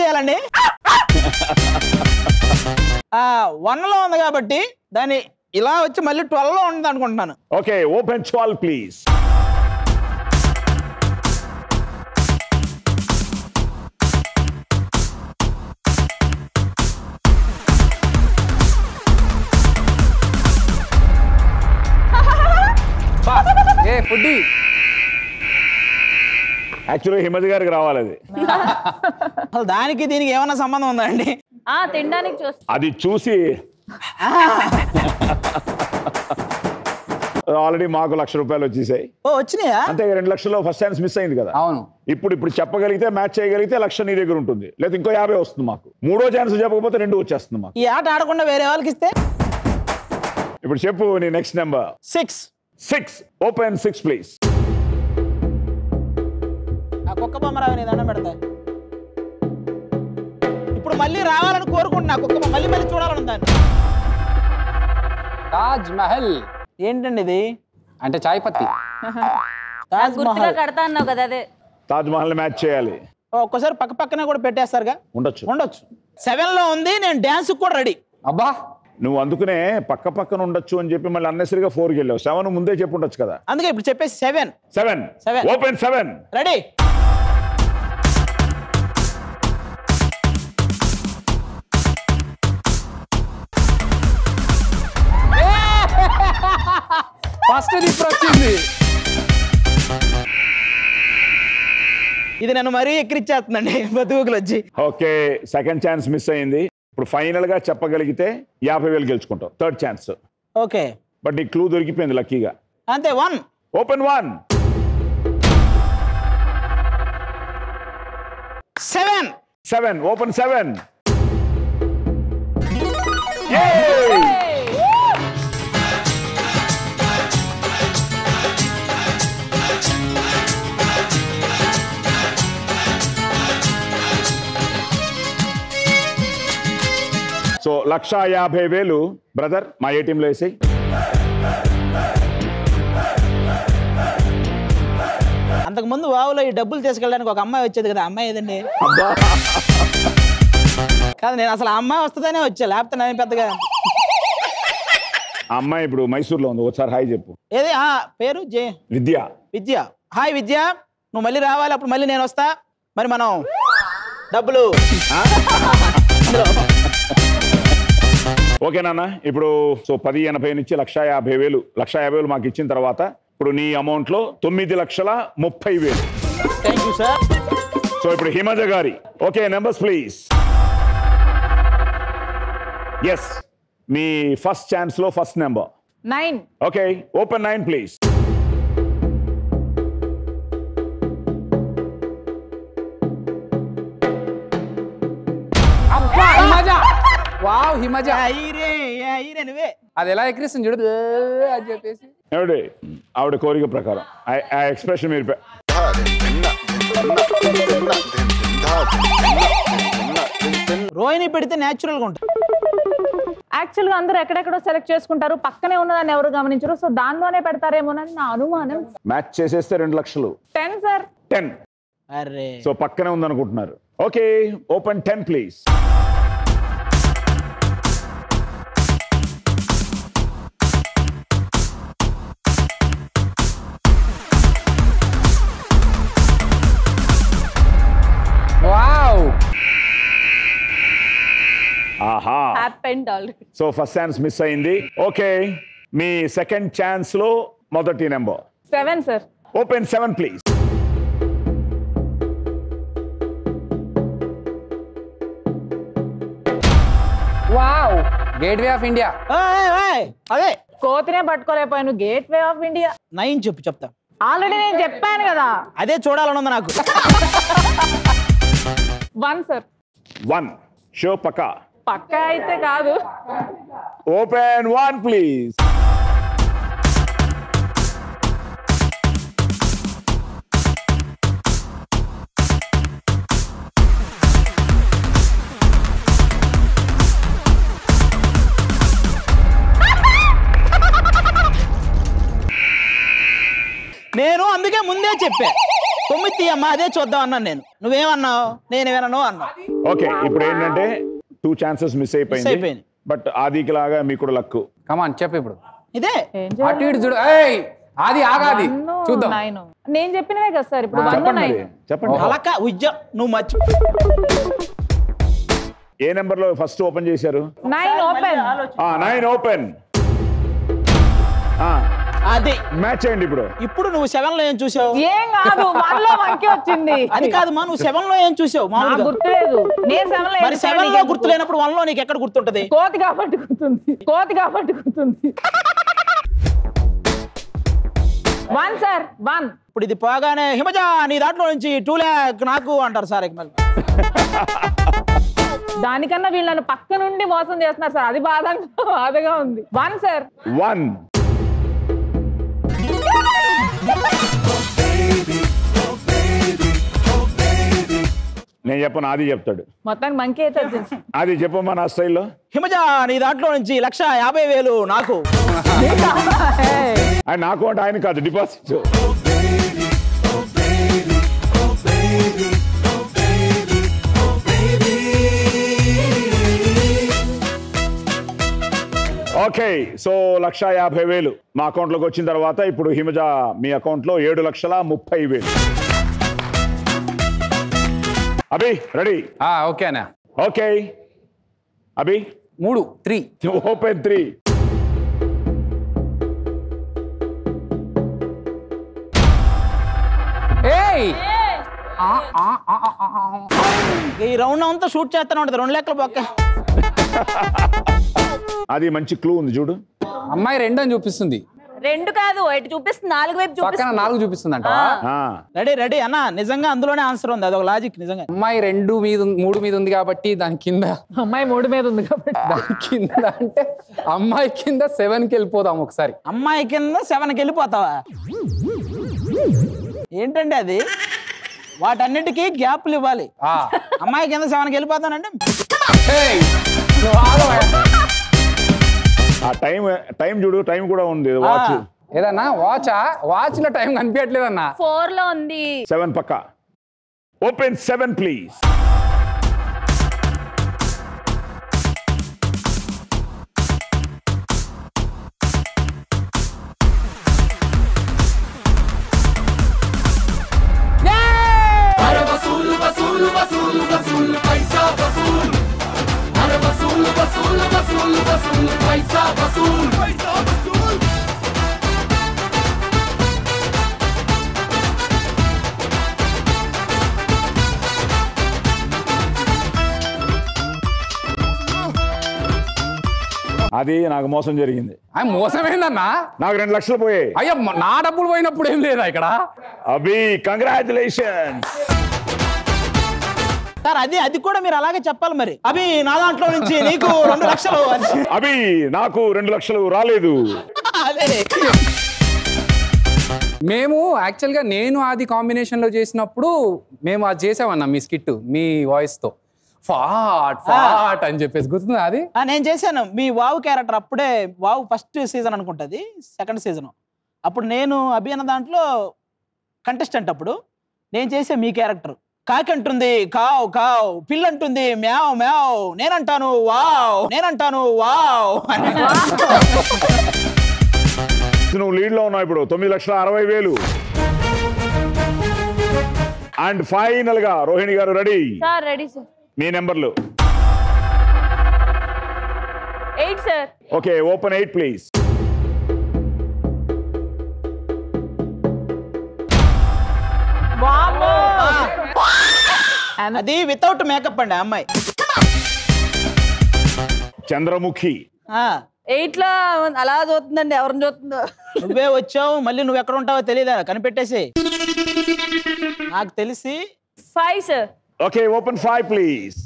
1లో ఉంది కాబట్టి దాన్ని ఇలా వచ్చి మళ్ళీ 12లో ఉంది అనుకుంటున్నాను. Okay, open 12 please. ఏ ఫుడ్డీ యాక్చువల్గా హిమతి గారికి రావాలి అది. అసలు దానికి దీనికి ఏమైనా సంబంధం ఉందా అండి? తినడానికి చూస్తా. అది చూసి ఆల్రెడీ మాకు 1,00,000 రూపాయలు వచ్చేసాయి. ఓ వచ్చినాయా? అంతే, 2 లక్షల్లో ఫస్ట్ ఛాన్స్ మిస్ అయింది కదా. అవును. ఇప్పుడు చెప్పగలిగితే, మ్యాచ్ చేయగలిగితే 1,00,000 నీ దగ్గర ఉంటుంది, లేదా ఇంకో 50 వస్తుంది మాకు. 3వ ఛాన్స్ చెప్పకపోతే 2 వచ్చేస్తుంది మాకు. ఈ ఆట ఆడకుండా వేరే వాళ్ళకి ఇస్తే? ఇప్పుడు చెప్పు నీ నెక్స్ట్ నెంబర్. 6. Open 6 please. ఆ కుక్క బొమ్మ రావు, నీ దండం పెడతా. ఇప్పుడు మళ్ళీ రావాలని కోరుకుంటున్నా. కుక్క బొమ్మ మళ్ళీ చూడాలని దాన్ని. తాజ్ మహల్. ఏంటండి ఇది? అంటే చాయ్ పత్తి. తాజ్ గుర్తుగా మహల్. కడతా అన్నావు కదా, అదే. తాజ్ మహల్ మ్యాచ్ చేయాలి. ఒక్కసారి పక్క పక్కనే కూడా పెట్టేస్తారుగా? ఉండొచ్చు. 7లో ఉంది. నేను డాన్స్ కూడా రెడీ. అబ్బా, నువ్వు అందుకునే పక్కన ఉండొచ్చు అని చెప్పి మళ్ళీ అన్నెసరిగా 4కి వెళ్ళావు. 7 ముందే చెప్పి ఉండొచ్చు కదా. అందుకే ఇప్పుడు చెప్పేసి 7. ఓపెన్ 7. రెడీ? ఫస్ట్ ఇప్పుడు వచ్చింది. ఇది నన్ను మరీ ఎక్కిరిచ్చేస్తుందండి బతుకులు వచ్చి. ఓకే, సెకండ్ ఛాన్స్ మిస్ అయింది. ఇప్పుడు ఫైనల్ గా చెప్పగలిగితే 50,000 గెలుచుకుంటావు. Third chance. ఓకే, బట్ ఈ క్లూ దొరికిపోయింది లక్కీగా. అంతే. 1 ఓపెన్ 1 7 7 ఓపెన్ 7. సో 1,50,000 బ్రదర్ మా ఏటీఎంలో వేసి. అంతకు ముందు వావులో ఈ డబ్బులు తీసుకెళ్ళడానికి ఒక అమ్మాయి వచ్చేది కదా, అమ్మాయి ఏదండి? కాదు, నేను అసలు ఆ అమ్మాయి వస్తుందనే వచ్చా, లేకపోతే నేను పెద్దగా. ఆ అమ్మాయి ఇప్పుడు మైసూర్లో ఉంది. ఒకసారి హాయ్ చెప్పు. ఏది పేరు? విద్య. విద్య. హాయ్ విద్య, నువ్వు మళ్ళీ రావాలి, అప్పుడు మళ్ళీ నేను వస్తా. మరి మనం డబ్బులు ఓకే నాన్న. ఇప్పుడు సో 10,80 నుంచి 1,50,000. 1,50,000 మాకు ఇచ్చిన తర్వాత ఇప్పుడు నీ అమౌంట్ లో 9,30,000. Thank you sir. సో ఇప్పుడు హిమజ గారి. Okay, numbers please. ఎస్, మీ ఫస్ట్ ఛాన్స్ లో first number 9. Okay, open 9 please. Wow, Himaja. నువ్వే అది ఎలా ఎక్కిరిస్తుంది చూడు అని చెప్పేసి. ఏమిటి ఆవిడ కోరిక ప్రకారం ఆ ఎక్స్ప్రెషన్ మీరు రోహిణి పెడితే న్యాచురల్ గా ఉంటుంది. యాక్చువల్ గా అందరూ ఎక్కడెక్కడో సెలెక్ట్ చేసుకుంటారు, పక్కనే ఉన్నదాన్ని ఎవరు గమనించరు, సో దానిలోనే పెడతారేమోనని నా అనుమానం. మ్యాచ్ చేసేస్తే 2 లక్షలు. 10 సార్. 10. అరే, సో పక్కనే ఉందనుకుంటున్నారు. Okay, open 10 please. వావ్. ఆహా, happened already. So first chance miss అయింది. ఓకే, మీ సెకండ్ ఛాన్స్ లో మొదటి number 7 sir. Open 7 please. Wow, gateway of India. అదే కోతినే పట్టుకోలేకపోయాను, గేట్ వే ఆఫ్ ఇండియా. 9 చెప్తా. ఆల్రెడీ నేను చెప్పాను కదా. అదే చూడాలని ఉంది నాకు. 1 సార్. 1 షో పక్కా. పక్కా అయితే కాదు. Open 1 please. నేను అందుకే ముందే చెప్పా 9 తీయమ్మా, అదే చూద్దాం అన్నాను నేను. నువ్వేమన్నావు? నేనేమన్నాను అన్నా. ఓకే, ఇప్పుడు ఏంటంటే 2 ఛాన్సెస్ మిస్ అయిపోయింది. అయిపోయింది. బట్ ఆదికి లాగా మీకు కూడా లక్. కమాన్ చెప్పు ఇప్పుడు. ఇదే ఏం అటు ఇటు చూడు. ఏయ్, ఆది ఆగాది. 1, చూద్దాం. 9. నేను చెప్పినవే కదా సార్ ఇప్పుడు. 1, చెప్పండి 9. మరి, చెప్పండి. అలక ఉజ్జ నువ్వు మర్చి. ఏ నెంబర్ లో ఫస్ట్ ఓపెన్ చేశారు? 9 ఓపెన్. 9 ఓపెన్. అది మ్యాచ్ చేయండి ఇప్పుడు. ఇప్పుడు నువ్వు 7 లో ఏం చూసావు? ఏం కాదు, 1 లో వంకి వచ్చింది. అది కాదమ్మా, నువ్వు 7 లో ఏం చూసావు? నాకు మామూలుగా గుర్తులేదు. నేను 7 లో మరి 7 లో గుర్తు లేనప్పుడు 1 లో నీకు ఎక్కడ గుర్తుంటది? కోతి కాబట్టి గుర్తుంది. కోతి కాబట్టి గుర్తుంది. 1 సార్. 1. ఇప్పుడు ఇది పోగానే హిమజ నీ దాంట్లో నుంచి 2 lakh నాకు అంటారు సార్. దానికన్నా వీళ్ళు నన్ను పక్క నుండి మోసం చేస్తున్నారు సార్, అది బాధగా ఉంది. 1 సార్. 1 నేను చెప్పను, ఆది చెప్తాడు. మొత్తానికి మంకీ అయితే వచ్చింది. ఆది చెప్పమ్మా నా స్టైల్లో. హిమజ నీ దాంట్లో నుంచి 1,50,000 నాకు. ఆయన నాకు అంటే ఆయన కాదు, డిపాజిట్. ఓకే, సో 1,50,000 మా అకౌంట్లోకి వచ్చిన తర్వాత ఇప్పుడు హిమజ మీ అకౌంట్లో 7,30,000. అభి రెడీ? ఓకే అన్న. ఓకే అభి 3 3. ఓపెన్ 3. ఏయ్ ఈ రౌండ్ అంతా షూట్ చేస్తానే ఉంటుంది 2 లెక్కలు పక్క. అది మంచి క్లూ ఉంది చూడు. అమ్మాయి 2 అని చూపిస్తుంది, 2 కాదు ఎటు చూపిస్తుంది, 4 వైపు పక్కన చూపిస్తుంది. 4 చూపిస్తుందంట. రెడీ అన్న, నిజంగా అందులోనే ఆన్సర్ ఉంది, అదొక లాజిక్ నిజంగా. అమ్మాయి 2 మీద 3 మీద ఉంది కాబట్టి దాని కింద, అమ్మాయి 3 మీద ఉంది కాబట్టి దాని కింద అంటే అమ్మాయి కింద 7కి వెళ్ళిపోదాం ఒకసారి. అమ్మాయి కింద 7కి వెళ్ళిపోతావా? ఏంటండి అది? వాటన్నిటికీ గ్యాప్లు ఇవ్వాలి. అమ్మాయి కింద 7కి వెళ్ళిపోతానంటే ఏయ్, నువ్వు ఆగవయ్యా. ఆ టైం చూడు, టైం కూడా ఉంది. వాచ్ ఏదన్నా వాచ్ లో టైం కనిపించట్లేదన్నా. 4 లో ఉంది. 7 పక్క. Open 7 please. అది నాకు మోసం జరిగింది. మోసమేందన్నా? నాకు 2 లక్షలు పోయాయి. అయ్యా, నా డబ్బులు పోయినప్పుడు ఏం లేదా ఇక్కడ? Abhi congratulations sir. అది కూడా మీరు అలాగే చెప్పాలి మరి. అభి నా దాంట్లో నుంచి నీకు 2 లక్షలు. అభి నాకు 2 లక్షలు రాలేదు. అదే మేము యాక్చువల్గా నేను అది కాంబినేషన్లో చేసినప్పుడు మేము అది చేసామన్నా మీ స్కిట్ మీ వాయిస్తో. ఫాట్ అని చెప్పేసి గుర్తుంది అది. నేను చేశాను మీ వావ్ క్యారెక్టర్. అప్పుడే వావ్ ఫస్ట్ సీజన్ అనుకుంటుంది, 2nd సీజన్. అప్పుడు నేను అభి అన్న దాంట్లో కంటెస్టెంట్. అప్పుడు నేను చేసే మీ క్యారెక్టర్. కాకి అంటుంది కావ్ కావ్, పిల్ల అంటుంది మ్యావ్ మ్యావ్, నేనంటాను వావ్ నువ్వు లీడ్ లో ఉన్నావు ఇప్పుడు. 9,60,000. అండ్ ఫైనల్ గా రోహిణి గారు రెడీ? Sir ready sir. మీ నెంబర్లు 8 సార్. Okay, open 8 please. అది వితౌట్ మేకప్ అండి అమ్మాయి. చంద్రముఖి. 8 లో అలా చూస్తుందండి, ఎవరిని చూస్తుందో. నువ్వే వచ్చావు, మళ్ళీ నువ్వు ఎక్కడ ఉంటావో తెలియదా? కనిపెట్టేసి. నాకు తెలిసి 5 sir. Okay, open 5 please.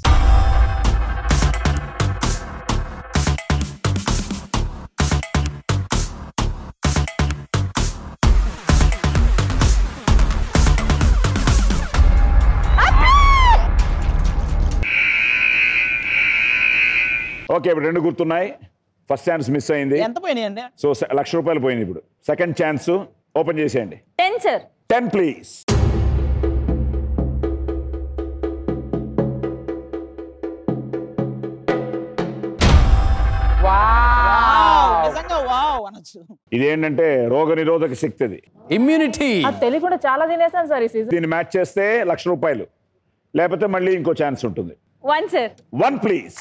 Okay, ఇప్పుడు 2 గుర్తున్నాయి. ఫస్ట్ ఛాన్స్ మిస్ అయింది. ఎంత పోయినాయండి? సో 1,00,000 రూపాయలు పోయింది. ఇప్పుడు సెకండ్ ఛాన్స్ ఓపెన్ చేసేయండి. 10 సార్. 10 ప్లీజ్. నిజంగా వావ్ అనొచ్చు. ఇదేంటంటే రోగ నిరోధక శక్తి, అది ఇమ్యూనిటీ. అది తెలియకుండా చాలా తినేసాను సార్ ఈ సీజన్. దీన్ని మ్యాచ్ చేస్తే 1,00,000 రూపాయలు, లేకపోతే మళ్ళీ ఇంకో ఛాన్స్ ఉంటుంది. 1 సార్. 1 ప్లీజ్.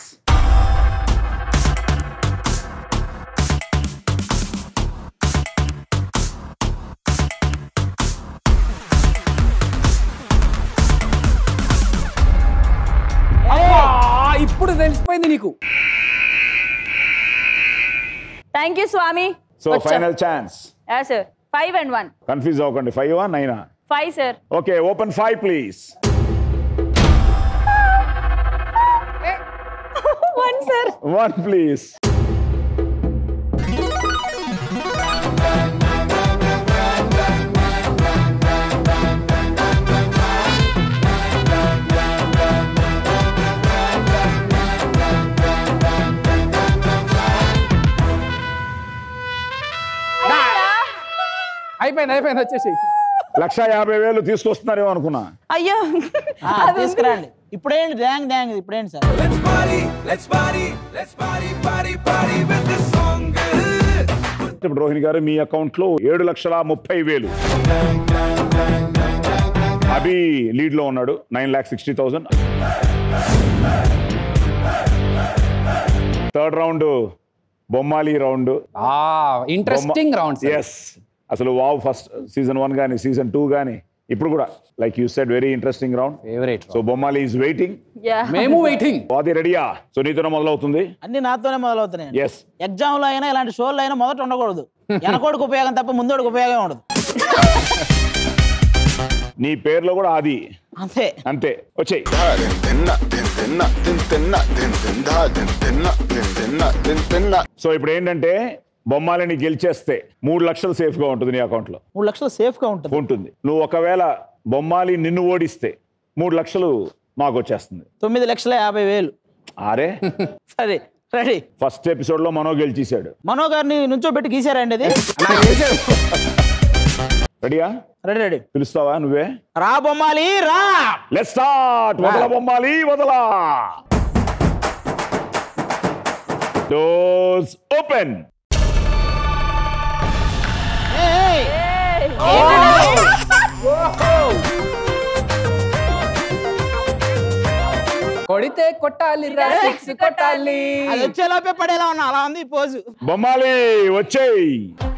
ఇప్పుడు తెలిసిపోయింది నీకు. థ్యాంక్ యూ స్వామి. So final chance. Sir 5 and 1. Confuse అవ్వకండి. 5 9? 5 sir. Okay, open 5 please. 1 sir. 1 please. అయిపోయింది వచ్చేసి. 1,50,000 తీసుకొస్తున్నారేమో అనుకున్నా. అయ్యో తీసుకురండి. ఇప్పుడేంటి డ్యాంగ్ డ్యాంగ్? ఇప్పుడేంటి సార్? ఇప్పుడు రోహిణి గారు మీ అకౌంట్ లో 7,30,000. అభి లీడ్ లో ఉన్నాడు 9,60,000. Third round Bommali round. Interesting round. Yes, అసలు వావ్ ఫస్ట్ సీజన్ 1 కానీ సీజన్ 2 కానీ ఇప్పుడు కూడా like you said very interesting round. Favourite. So Bommali is waiting. మేము వెయిటింగ్. అది రెడీయా? సో నీతోనే మొదలవుతుంది. అన్ని నాతోనే మొదలవుతున్నాయి. ఎస్. ఎగ్జామ్ లో అయినా ఇలాంటి షోల్లో అయినా మొదట ఉండకూడదు. వెనకోడికి ఉపయోగం తప్ప ముందోడికి ఉపయోగం ఉండదు. నీ పేరులో కూడా ఆది అంతే అంతే. వచ్చేయ్. సో ఇప్పుడు ఏంటంటే బొమ్మాలిని గెలిచేస్తే 3 లక్షలు సేఫ్ గా ఉంటుంది నీ అకౌంట్ లో. 3 లక్షలు సేఫ్ గా ఉంటుంది. నువ్వు ఒకవేళ బొమ్మాలి నిన్ను ఓడిస్తే 3 లక్షలు మాకు వచ్చేస్తుంది. 9,50,000. అరే సరే రెడీ. ఫస్ట్ ఎపిసోడ్ లో మనో గెలిచేశాడు. మనో గారిని నుంచోబెట్టి గీసారండి అది. రెడీయా? Ready ready. పిలుస్తావా నువ్వే? రా బొమ్మాలి రా. Let's start. వదల బొమ్మాలి వదలా. Doors open. కొడితే కొట్టాలి రా, సిక్స్ కొట్టాలి. అది వచ్చేలోపే పడేలా ఉన్నా, అలా ఉంది ఈ పోజు. బొమ్మాలి వచ్చేయ్.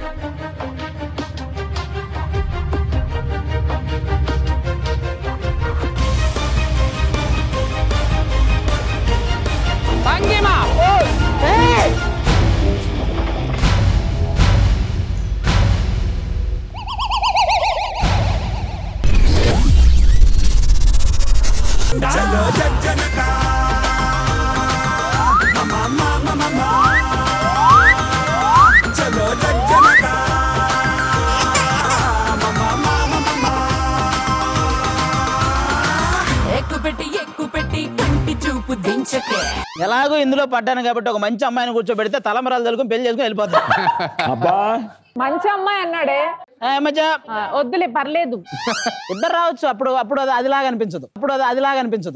చలో జజ్జనక చలో జజ్జనక ఎక్కుపెట్టి కంటి చూపు దించకే. ఎలాగో ఇందులో పడ్డాను కాబట్టి ఒక మంచి అమ్మాయిని కూర్చోబెడితే తలమరాలు తలుకొని పెళ్లి చేసుకుని వెళ్ళిపోతాం. అబ్బా మంచి అమ్మాయి అన్నాడే. వద్దులే పర్లేదు. ఇద్దరు రావచ్చు. అప్పుడు అది అదిలాగా అనిపించదు.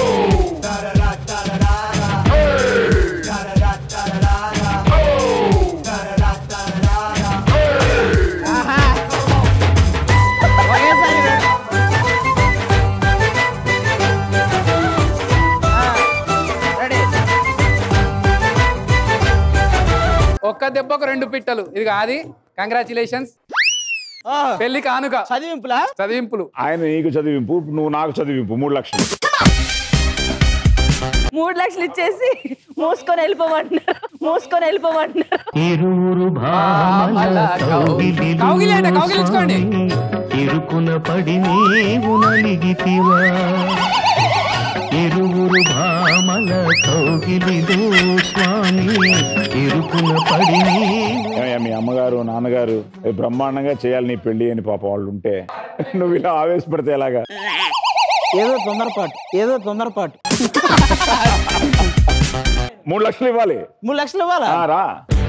ఒక్క దెబ్బకు 2 పిట్టలు. ఇది కాదు. కంగ్రాచులేషన్స్. పెళ్లి కానుక. చదివింపులు. ఆయన నీకు చదివింపు, నువ్వు నాకు చదివింపు. 3 లక్షలు. 3 లక్షలు ఇచ్చేసి మూసుకొని వెళ్ళిపోమంటున్నారు. కౌగిలించుకోండి. ఇరుకున పడి నీవు నలిగితివా, ఇరువురు భామల కౌగిలిదో స్వామి, ఇరుకున పడి మీ అమ్మగారు నాన్నగారు బ్రహ్మాండంగా చేయాలి నీ పెళ్లి అని పాప వాళ్ళు ఉంటే నువ్వు ఇలా ఆవేశపడితే ఎలాగా? ఏదో తొందరపాటు. 3 లక్షలు ఇవ్వాలి. 3 లక్షలు ఇవ్వాలా? రా.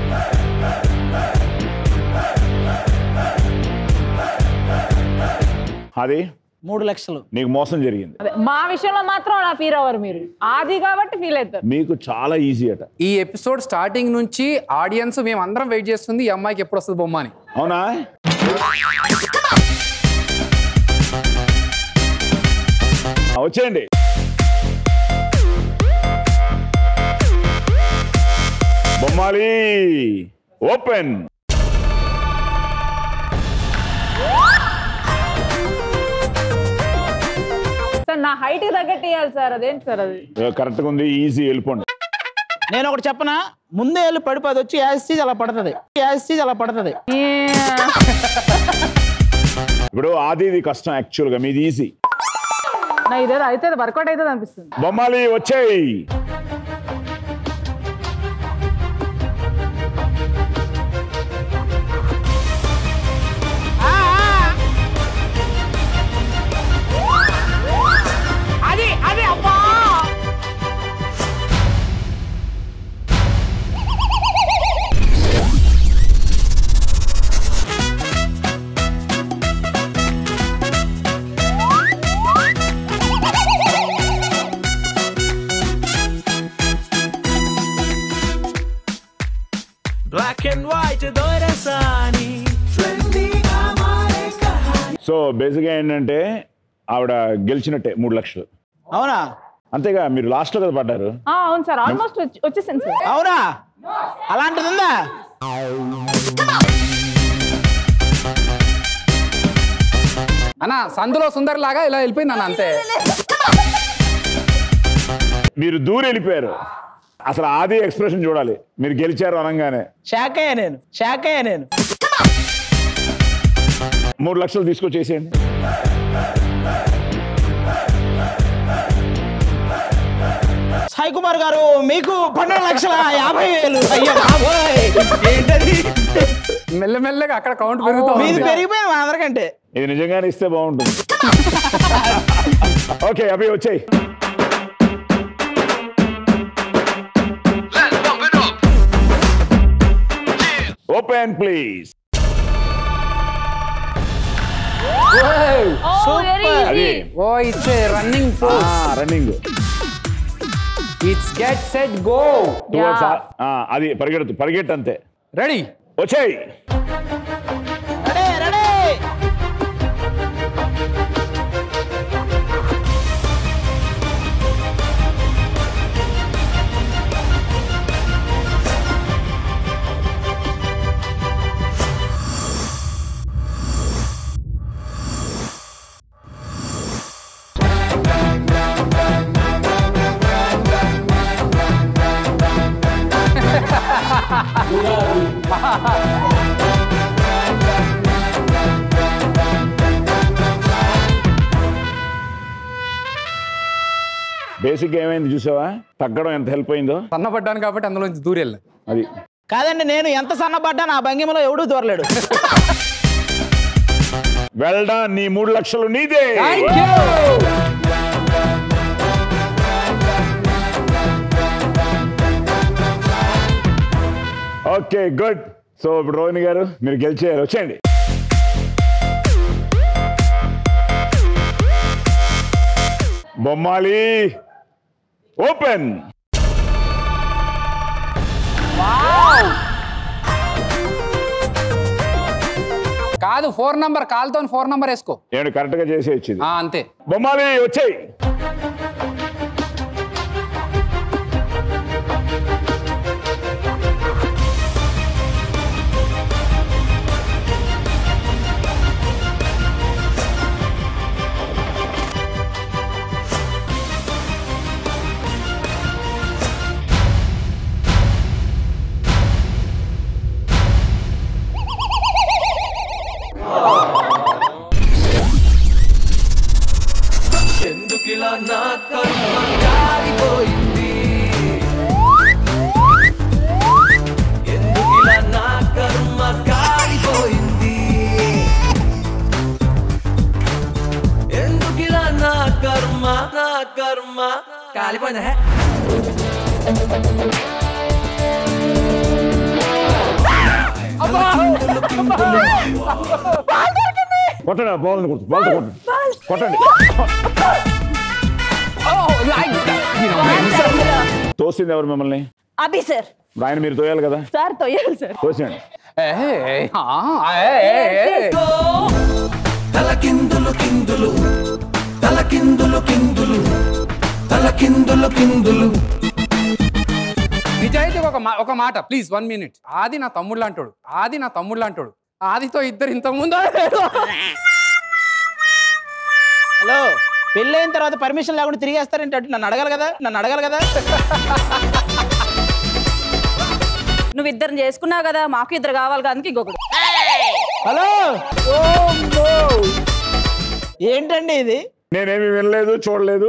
అది 3 లక్షలు. నీకు మోసం జరిగింది. మా విషయంలో మాత్రం అలా ఫీల్ అవ్వరు మీరు. ఆది కాబట్టి ఫీల్ అవుతారు. మీకు చాలా ఈజీ అట. ఈ ఎపిసోడ్ స్టార్టింగ్ నుంచి ఆడియన్స్ మేము అందరం వెయిట్ చేస్తుంది ఈ అమ్మాయికి ఎప్పుడు వస్తుంది బొమ్మ అని. అవునా? వచ్చేయండి. బొమ్మాలి ఓపెన్. సార్ నా హైట్ తగ్గట్టు ఇవ్వాలి సార్. అదేంటి సార్ అది? కరెక్ట్గా ఉంది. ఈజీ. వెళ్ళిపోండి. నేను ఒకటి చెప్పనా, ముందే వెళ్ళి పడిపోదు వచ్చి యాసిటీజ్ అలా పడుతుంది. ఇప్పుడు ఆది కష్టం యాక్చువల్ గా, మీది ఈజీ. నా ఇదేదో అయితే వర్కౌట్ అవుతుంది అనిపిస్తుంది. బొమ్మాలి వచ్చేయి. అది అబ్బా. Black and white దొరసాని ట్రెండీగా మారే కహాని. సో బేసిక్గా ఏంటంటే ఆవిడ గెలిచినట్టే 3 లక్షలు. అవునా? అంతేగా, మీరు లాస్ట్ లో కదా పడ్డారు. అవును సార్, ఆల్మోస్ట్ వచ్చేసింది సార్. అవునా? అలాంటిది ఉందా? అన్న సందులో సుందర్ లాగా ఇలా వెళ్ళిపోయింది అన్న అంతే. మీరు దూరం వెళ్ళిపోయారు. అసలు ఆది ఎక్స్ప్రెషన్ చూడాలి. మీరు గెలిచారు అనగానే షాక్ అయ్యా నేను. 3 లక్షలు తీసుకొచ్చేసేయండి. సాయి కుమార్ గారు మీకు 12,50,000. అయ్యో బాబోయ్ ఏంటది? మెల్లమెల్లగా అక్కడ కౌంట్ పెరుగుతూ మీది ఉంది. పెరిగిపోయింది మా అందరికంటే. ఇది నిజంగానే ఇస్తే బాగుంటుంది. ఓకే అభి వచ్చాయి. Open please. అది oh it's running running. It's get set go. అది పరిగెట్టు అంతే. రెడీ వచ్చాయి. రెడీ. బేసిక్ ఏమైంది చూసావా? తగ్గడం ఎంత హెల్ప్ అయిందో. సన్నపడ్డాను కాబట్టి అందులోంచి దూరి వెళ్ళాను. అది కాదండి, నేను ఎంత సన్నపడ్డా నా భంగిమలో ఎవడూ దూరలేడు. వెల్డా, నీ 3 లక్షలు నీదే. Okay good. సో ఇప్పుడు రోహిణి గారు మీరు గెలిచేయాలి. వచ్చేయండి. బొమ్మాలి ఓపెన్. కాదు 4 నంబర్ కాల్తో 4 నంబర్ వేసుకో. నేను కరెక్ట్ గా చేసేయచ్చు. అంతే. బొమ్మాలి వచ్చేయి. ఎందుకిలా నా కర్మ కాలిపోయింది, ఎందుకిలా నా కర్మ కాలిపోయింది, ఎందుకిలా నా కర్మ కాలిపోయింది. కొట్టండి బాల్ కొట్టండి. తోసింది ఎవరు మిమ్మల్ని? అభి సార్. ఆయన మీరు తోయాలి కదా. సార్ తోయాలి సార్. తోసేయండి. తలకిందులు కిందులు, తలకిందులు కిందులు, తలకిందులు కిందులు. నిజాయితీ ఒక మాట ప్లీజ్ 1 minute. ఆది నా తమ్ముళ్ళు అంటాడు. ఆదితో ఇద్దరు ఇంతకుముందు. హలో, పెళ్ళైన తర్వాత పర్మిషన్ లేకుండా తిరిగేస్తారంటే నన్ను అడగాలి కదా. నువ్వు ఇద్దరు చేసుకున్నావు కదా, మాకు ఇద్దరు కావాలి కదా, ఇంకొకడు. హలో, ఏంటండి ఇది? నేనేమి వినలేదు, చూడలేదు.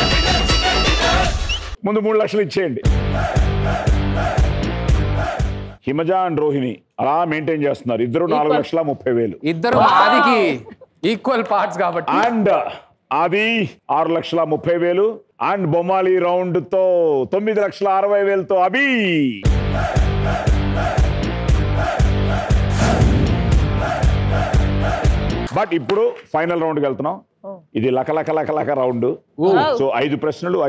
ముందు 3 లక్షలు ఇచ్చేయండి. హిమజ అండ్ రోహిణి అలా మెయింటైన్ చేస్తున్నారు. ఇద్దరు 4,30,000. ఇద్దరు ఆదికి ఈక్వల్ పార్ట్స్ కాబట్టి. అండ్ అది 6,30,000. అండ్ బొమ్మాలి రౌండ్ తో 9,60,000తో అభి. బట్ ఇప్పుడు ఫైనల్ రౌండ్కి వెళ్తున్నాం. ఇది లక రౌండ్. సో 5 ప్రశ్నలు.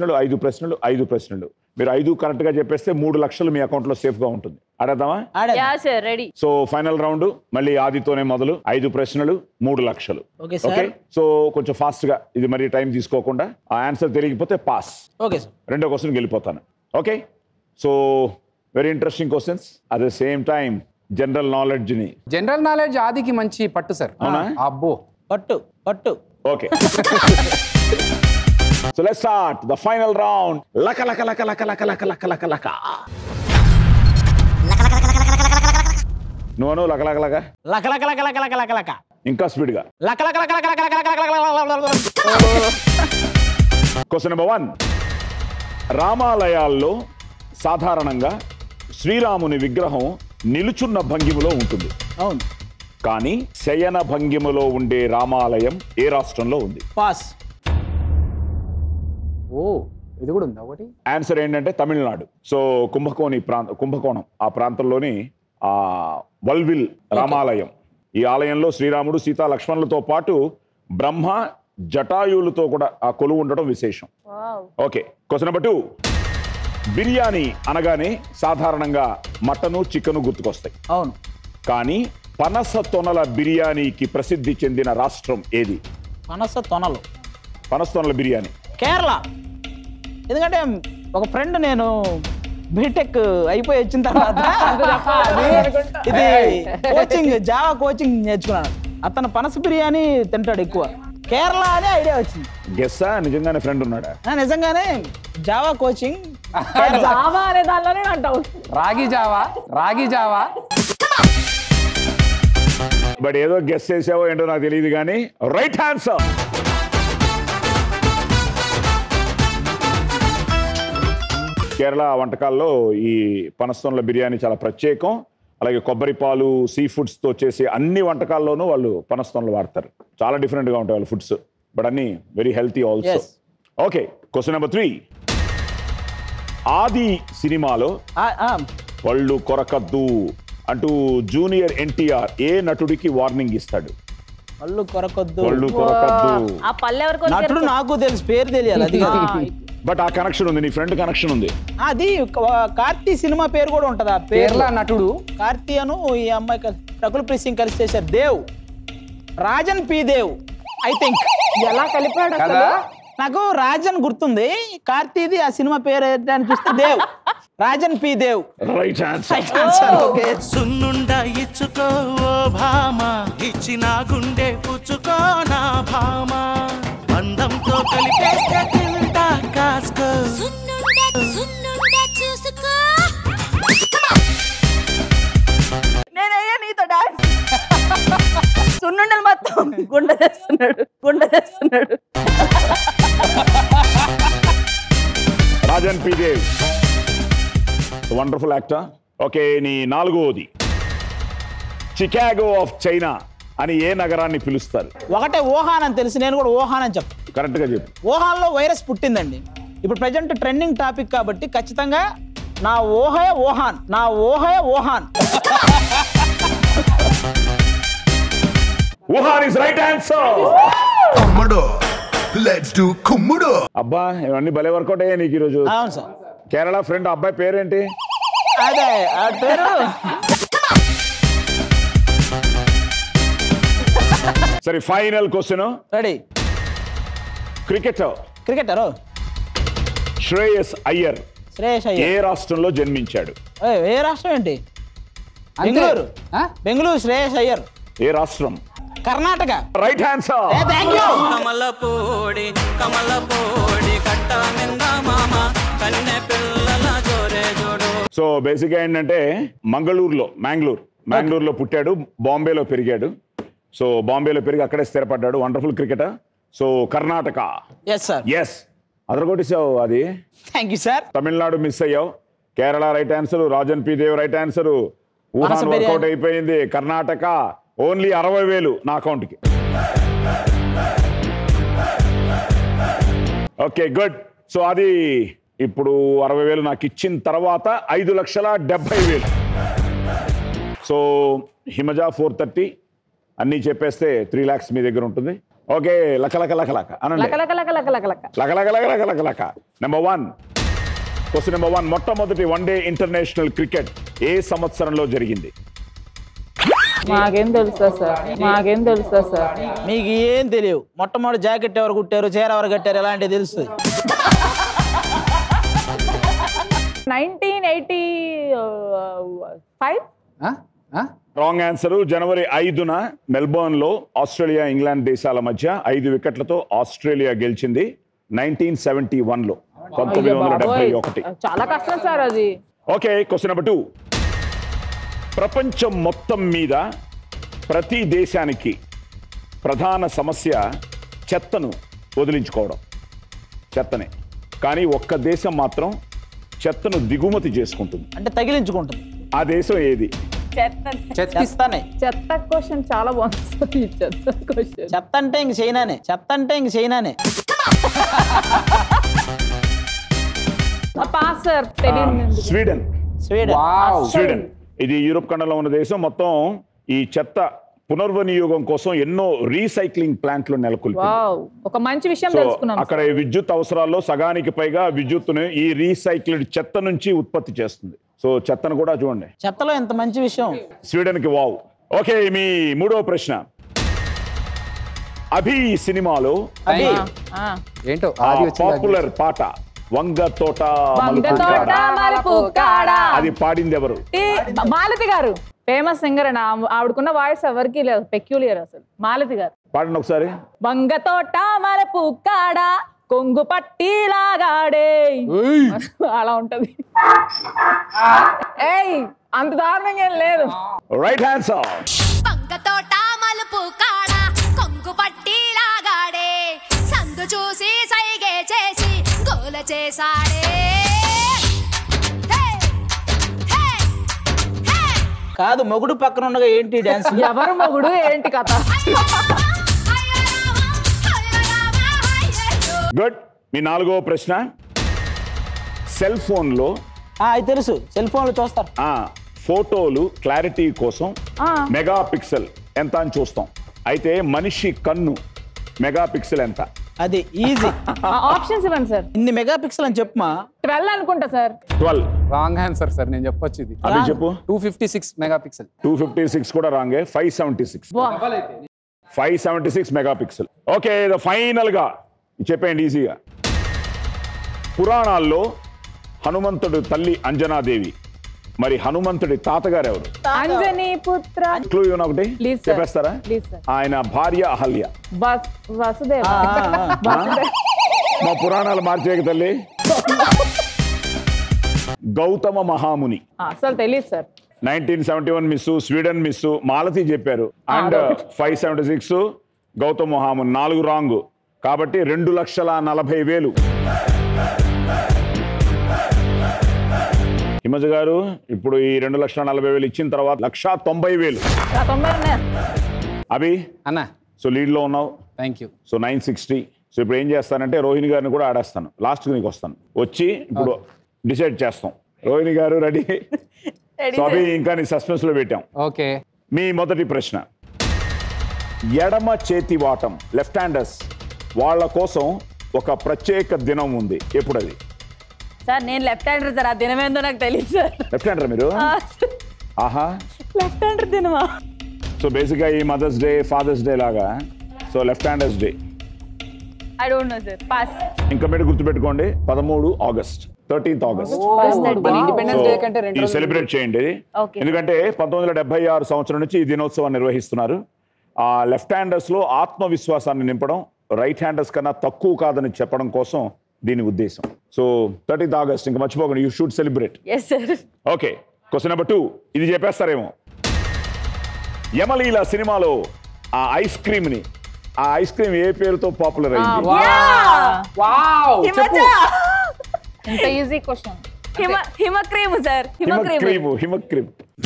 మీరు 5 కరెక్ట్ గా చెప్పేస్తే 3 లక్షలు మీ అకౌంట్ లో సేఫ్ గా ఉంటుంది. ఆడేద్దామా? రెడీ. సో ఫైనల్ రౌండ్ మళ్ళీ ఆదితోనే మొదలు. 5 ప్రశ్నలు 3 లక్షలు. ఓకే, సో కొంచెం ఫాస్ట్ గా, ఇది మరి టైం తీసుకోకుండా. ఆ ఆన్సర్ తెలియకపోతే పాస్. Okay sir. రెండో క్వశ్చన్ వెళ్ళిపోతాను. Okay, so very interesting questions. At the same time general knowledge ఆదికి మంచి పట్టు సార్. అవునా? అబ్బో, పట్టు పట్టు. Okay. So let's start the final round. లక లక లక లక లక లక లక లక లక. నువ్వు లక లక లక లక లక లక లక లక లక లక. ఇంకా స్పీడ్ గా. లక లక లక లక లక లక లక లక. Question number 1. రామాలయాల్లో సాధారణంగా శ్రీరాముని విగ్రహం నిలుచున్న భంగిమలో ఉంటుంది. అవును. కానీ శయన భంగిమలో ఉండే రామాలయం ఏ రాష్ట్రంలో ఉంది? పాస్. ఓ ఇది కూడా ఉందా ఒకటి? ఆన్సర్ ఏంటంటే తమిళనాడు. సో కుంభకోణం ఆ ప్రాంతంలోని ఆ వల్విల్ రామాలయం. ఈ ఆలయంలో శ్రీరాముడు సీతా లక్ష్మణులతో పాటు బ్రహ్మ జటాయులతో కూడా ఆ కొలువు ఉండడం విశేషం. ఓకే. Question number 2. బిర్యానీ అనగానే సాధారణంగా మటను చికెను గుర్తుకొస్తాయి. అవును. కానీ పనస తొనల బిర్యానీకి ప్రసిద్ధి చెందిన రాష్ట్రం ఏది? పనస తొనలు. పనస తొనల బిర్యానీ కేరళ. ఎందుకంటే ఒక ఫ్రెండ్ నేను బీటెక్ అయిపోయి వచ్చిన తర్వాత ఇది కోచింగ్ జావా కోచింగ్ నేర్చుకున్నాను. అతను పనస బిర్యానీ తింటాడు ఎక్కువ. కేరళ అనే ఐడియా వచ్చింది. గెస్సా నిజంగానే ఫ్రెండ్ ఉన్నాడా? నిజంగానే జావా కోచింగ్. జావా అనే దానిలోనే అంటావు. రాగి జావా. బట్ ఏదో గెస్ చేసావో ఏంటో నాకు తెలియదు కానీ రైట్ ఆన్సర్. కేరళ వంటకాల్లో ఈ పనస్తోన్ల బిర్యానీ చాలా ప్రత్యేకం. అలాగే కొబ్బరి పాలు, సీ ఫుడ్స్తో చేసే అన్ని వంటకాల్లోనూ వాళ్ళు పనస్తోన్లు వాడతారు. చాలా డిఫరెంట్గా ఉంటాయి వాళ్ళ ఫుడ్స్, బట్ అన్ని very healthy also. Okay. Question number 3. Aadi సినిమాలో పళ్ళు కొరకద్దు అంటూ జూనియర్ ఎన్టీఆర్ ఏ నటుడికి వార్నింగ్ ఇస్తాడు? పళ్ళు కొరకొద్దు. పళ్ళు కొరకద్దు. ఆ పళ్ళు ఎవరికో నటుడు నాకు తెలుసు, పేరు తెలియాలి. అది బట్ ఆ కనెక్షన్ ఉంది, నీ ఫ్రెండ్ కనెక్షన్ ఉంది. అది కార్తీ సినిమా పేరు కూడా ఉంటది. ఆ కేరళ నటుడు కార్తీ అను ఈ అమ్మాయి రకుల్ ప్రీత్ సింగ్ కలిసి చేశారు. Dev, Rajan P Dev I think. ఎలా కలిపాడు కదా? నాకు రాజన్ గుర్తుంది, కార్తీది ఆ సినిమా పేరు ఏంటని చూస్తే దేవ్. రాజన్ పి దేవ్. Right answer. సున్నుండ ఇచ్చుకో ఓ భామ, ఇచ్చిన గుండె పుచ్చుకో నా భామ, బంధంతో కలిపేస్తే తింటా కాసుకో. నేనయ్యా నీతో డాన్స్. సున్నుండలు మొత్తం గుండె చేస్తున్నాడు. Rajan P Dev wonderful actor. Okay. నీ 4వది. చికాగో ఆఫ్ చైనా అని ఏ నగరాన్ని పిలుస్తారు? ఒకటే వుహాన్ అని తెలిసి నేను కూడా వుహాన్ అని చెప్తాను. కరెక్ట్ గా చెప్పు. వుహాన్లో వైరస్ పుట్టిందండి. ఇప్పుడు ప్రజెంట్ ట్రెండింగ్ టాపిక్ కాబట్టి ఖచ్చితంగా నా ఊహే Wuhan. Wuhan is right answer. కుమ్ముడు, లెట్స్ డు కుమ్ముడు. అబ్బా ఇవన్నీ భలే వర్కౌట్ అయ్యాయి నీకు ఈరోజు. అవును సార్. కేరళ ఫ్రెండ్ అబ్బాయి పేరేంటి? అదే ఆ పేరు. సరే final question. Ready. Cricketer Shreyas Iyer Shreyas ఏ అయ్యర్ రాష్ట్రంలో జన్మించాడు? ఏ రాష్ట్రం ఏంటి? అంతే. బెంగళూరు. శ్రేయస్ అయ్యర్ ఏ రాష్ట్రం? Karnataka. Right answer. Thank you. కమల పోడి కట్ట నింద మామ, కన్నె పిల్లల జోరే జోడు. సో బేసిక్ గా ఏంటంటే మ్యాంగ్లూరులో పుట్టాడు, బాంబేలో పెరిగాడు. సో బాంబేలో పెరిగి అక్కడే స్థిరపడ్డాడు. Wonderful cricketer. So Karnataka. Yes sir. Yes అదరగొట్టేసావు. అది thank you sir. Tamil Nadu miss అయ్యావు. Kerala right answer. Rajan P Dev right answer. Wuhan workout అయిపోయింది. కర్ణాటక ఓన్లీ 60,000 నా అకౌంట్కి. Okay good. సో అది ఇప్పుడు 60,000 నాకు ఇచ్చిన తర్వాత 5,70,000. సో హిమజా 430 అన్నీ చెప్పేస్తే 3 lakhs మీ దగ్గర ఉంటుంది. ఓకే. లక అనండి. లక. నెంబర్ 1. Question number 1. మొట్టమొదటి వన్డే ఇంటర్నేషనల్ క్రికెట్ ఏ సంవత్సరంలో జరిగింది? మాకేం తెలుసా సార్? మీకు ఏం తెలియవు. మొట్టమొదటి జాకెట్ ఎవరు కుట్టారు, చీర ఎవరు కట్టారు, ఎలాంటివి తెలుస్తుంది. 1985. Wrong answer. జనవరి 5న మెల్బోర్న్లో ఆస్ట్రేలియా ఇంగ్లాండ్ దేశాల మధ్య 5 వికెట్లతో ఆస్ట్రేలియా గెలిచింది 1971లో. 1971. చాలా కష్టం సార్ అది. Okay, question number 2. ప్రపంచం మొత్తం మీద ప్రతి దేశానికి ప్రధాన సమస్య చెత్తను వదిలించుకోవడం, చెత్తనే. కానీ ఒక్క దేశం మాత్రం చెత్తను దిగుమతి చేసుకుంటుంది. అంటే తగిలించుకుంటుంది. ఆ దేశం ఏది? చెత్తనే. చెత్త క్వశ్చన్ చాలా బాగుంది. చెత్త క్వశ్చన్. చెత్త అంటే ఇంక చైనానే. చెత్త అంటే ఇంక చైనానే. Pass sir. తెలియదు. స్వీడన్. స్వీడన్ ఇది యూరోప్ ఖండంలో ఉన్న దేశం. మొత్తం ఈ చెత్త పునర్వినియోగం కోసం ఎన్నో రీసైక్లింగ్ ప్లాంట్లు నెలకొల్పి. ఒక మంచి విషయం తెలుసుకున్నాం. అక్కడ విద్యుత్ అవసరాల్లో సగానికి పైగా విద్యుత్తును ఈ రీసైక్ల్డ్ చెత్త నుంచి ఉత్పత్తి చేస్తుంది. సో చెత్తను కూడా చూడండి. చెత్తలో ఎంత మంచి విషయం. స్వీడన్ కి వావ్. ఓకే, మీ 3వ ప్రశ్న. అభి సినిమాలో ఏంటో పాపులర్ పాట వంగ తోట మలుపు కాడ, అది పాడింది ఎవరు? మాలతి గారు. ఫేమస్ సింగర్ అండి. ఆవిడకున్న వాయిస్ ఎవరికి లేదు, పెక్యులియర్ అసలు. మాలతి గారు పాడండి ఒకసారి. వంగ తోట మలుపు కాడ కొంగు పట్టి లాగాడే, అలా ఉంటది. ఏయ్, అంత దారుణంగా ఏం లేదు. Right answer. వంగ తోట మలుపు కాడ కొంగు పట్టి లాగాడే, సందు చూసి సైగే చేసి గోల చేసాడే. కాదు, మొగుడు పక్కన ఉండగా ఏంటి డాన్స్? ఎవరు మొగుడు ఏంటి కథ? గుడ్. మీ 4వ ప్రశ్న. సెల్ ఫోన్లో తెలుసు, సెల్ ఫోన్లు చూస్తారు. ఫోటోలు క్లారిటీ కోసం మెగా పిక్సెల్ ఎంత అని చూస్తాం. అయితే మనిషి కన్ను మెగా పిక్సెల్ ఎంత? అది ఈజీ. ఆప్షన్స్ ఇవ్వండి సార్. ఇన్ని మెగా పిక్సెల్ అని చెప్పమా. 12 అనుకుంటా సార్. 12 wrong answer sir. నేను చెప్పొచ్చు ఇది. అది చెప్పు. 256 మెగాపిక్సెల్. 256 కూడా రాంగే. 576 మెగాపిక్సెల్. ఓకే, ఫైనల్ గా చెప్పండి ఈజీగా. పురాణాల్లో హనుమంతుడు తల్లి అంజనాదేవి, మరి హనుమంతుడి తాతగారు ఎవరు? అంజనీ పుత్ర. క్లూ ఇవ్వను ఒకటి చెప్పేస్తారా? ఆయన భార్య అహల్య. వసుదేవ. మా పురాణాలు మార్చేక తల్లి. గౌతమ మహాముని. అసలు తెలియదు sir. 1971 miss, Sweden miss, Malathi చెప్పారు. And 576 Gautama Mahamuni. 4 రాంగ్. కాబట్టి 2,40,000. హిమజ గారు ఇప్పుడు ఈ 2,40,000 ఇచ్చిన తర్వాత 1,90,000. అభి అన్నా, సో లీడ్ లో ఉన్నావు. Thank you. సో 960. సో ఇప్పుడు ఏం చేస్తానంటే రోహిణి గారిని కూడా ఆడేస్తాను. లాస్ట్కి నీకు వస్తాను. వచ్చి ఇప్పుడు డిసైడ్ చేస్తాం. రోహిణి గారు రెడీ? సో అభి ఇంకా నీ సస్పెన్స్ లో పెట్టాం. ఓకే. మీ మొదటి ప్రశ్న. ఎడమ చేతి వాటం, లెఫ్ట్ హ్యాండర్స్ వాళ్ళ కోసం ఒక ప్రత్యేక దినం ఉంది. ఎప్పుడు అది? సార్ నేను లెఫ్ట్ హ్యాండర్ సార్. ఆ దినం ఏందో నాకు తెలియదు సార్. లెఫ్ట్ హ్యాండర్ మీరు? ఆహా, లెఫ్ట్ హ్యాండర్ దినమా? సో బేసిక్గా ఈ మదర్స్ డే, ఫాదర్స్ డే లాగా. So left handers day. I don't know sir. Pass. ఇంకా మీరు గుర్తుపెట్టుకోండి, 13 August, 13th August independence day కంటే సెలబ్రేట్ చేయండి. ఎందుకంటే 1976 సంవత్సరం నుంచి ఈ దినోత్సవాన్ని నిర్వహిస్తున్నారు. ఆ లెఫ్ట్ హ్యాండర్స్ లో ఆత్మవిశ్వాసాన్ని నింపడం, రైట్ హ్యాండర్స్ కన్నా తక్కువ కాదని చెప్పడం కోసం దీని ఉద్దేశం. సో 13th ఆగస్ట్ ఇంకా మర్చిపోకండి. You should celebrate. Okay, question number 2. ఇది చెప్పేస్తారేమో. యమలీల సినిమాలో ఆ ఐస్ క్రీమ్ ని, ఆ ఐస్ క్రీమ్ ఏ పేరుతో పాపులర్ అయింది? ఇంత ఈజీ క్వశ్చన్. హిమక్రీమ్ సార్. హిమక్రీమ్.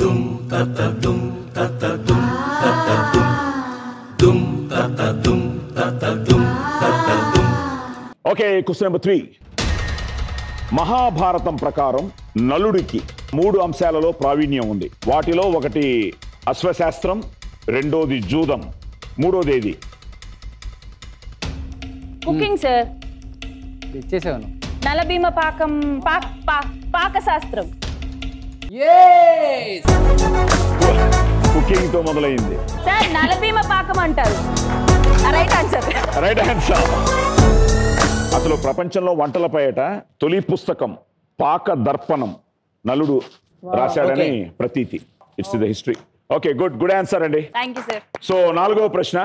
Okay, question number 3. మహాభారతం ప్రకారం నలుడికి 3 అంశాలలో ప్రావీణ్యం ఉంది. వాటిలో ఒకటి అశ్వశాస్త్రం, రెండోది జూదం, మూడోది ఏది? Cooking sir. ఇచ్చేసాను. నలభీమ పాకం, పాకశాస్త్రం. కుకింగ్ తో మొదలైంది సార్. నలభీమ పాకం అంటారు. Right answer. Right answer. అసలు ప్రపంచంలో వంటల పైట తొలి పుస్తకం పాక దర్పణం నలుడు రాశాడని ప్రతీతి. It's the history. Okay, good answer అండి. Thank you sir. సో 4వ ప్రశ్న,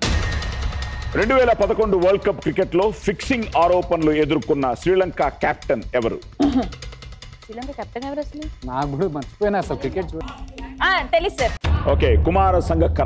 2011 వరల్డ్ కప్ క్రికెట్ లో ఫిక్సింగ్ ఆరోపణలు ఎదుర్కొన్న శ్రీలంక కెప్టెన్ ఎవరు? శ్రీలంక కెప్టెన్ ఎవరు అసలు? నాకు కూడా మర్చిపోయినా అసలు క్రికెట్ తెలుసు sir. Okay, Kumar Sangakkara.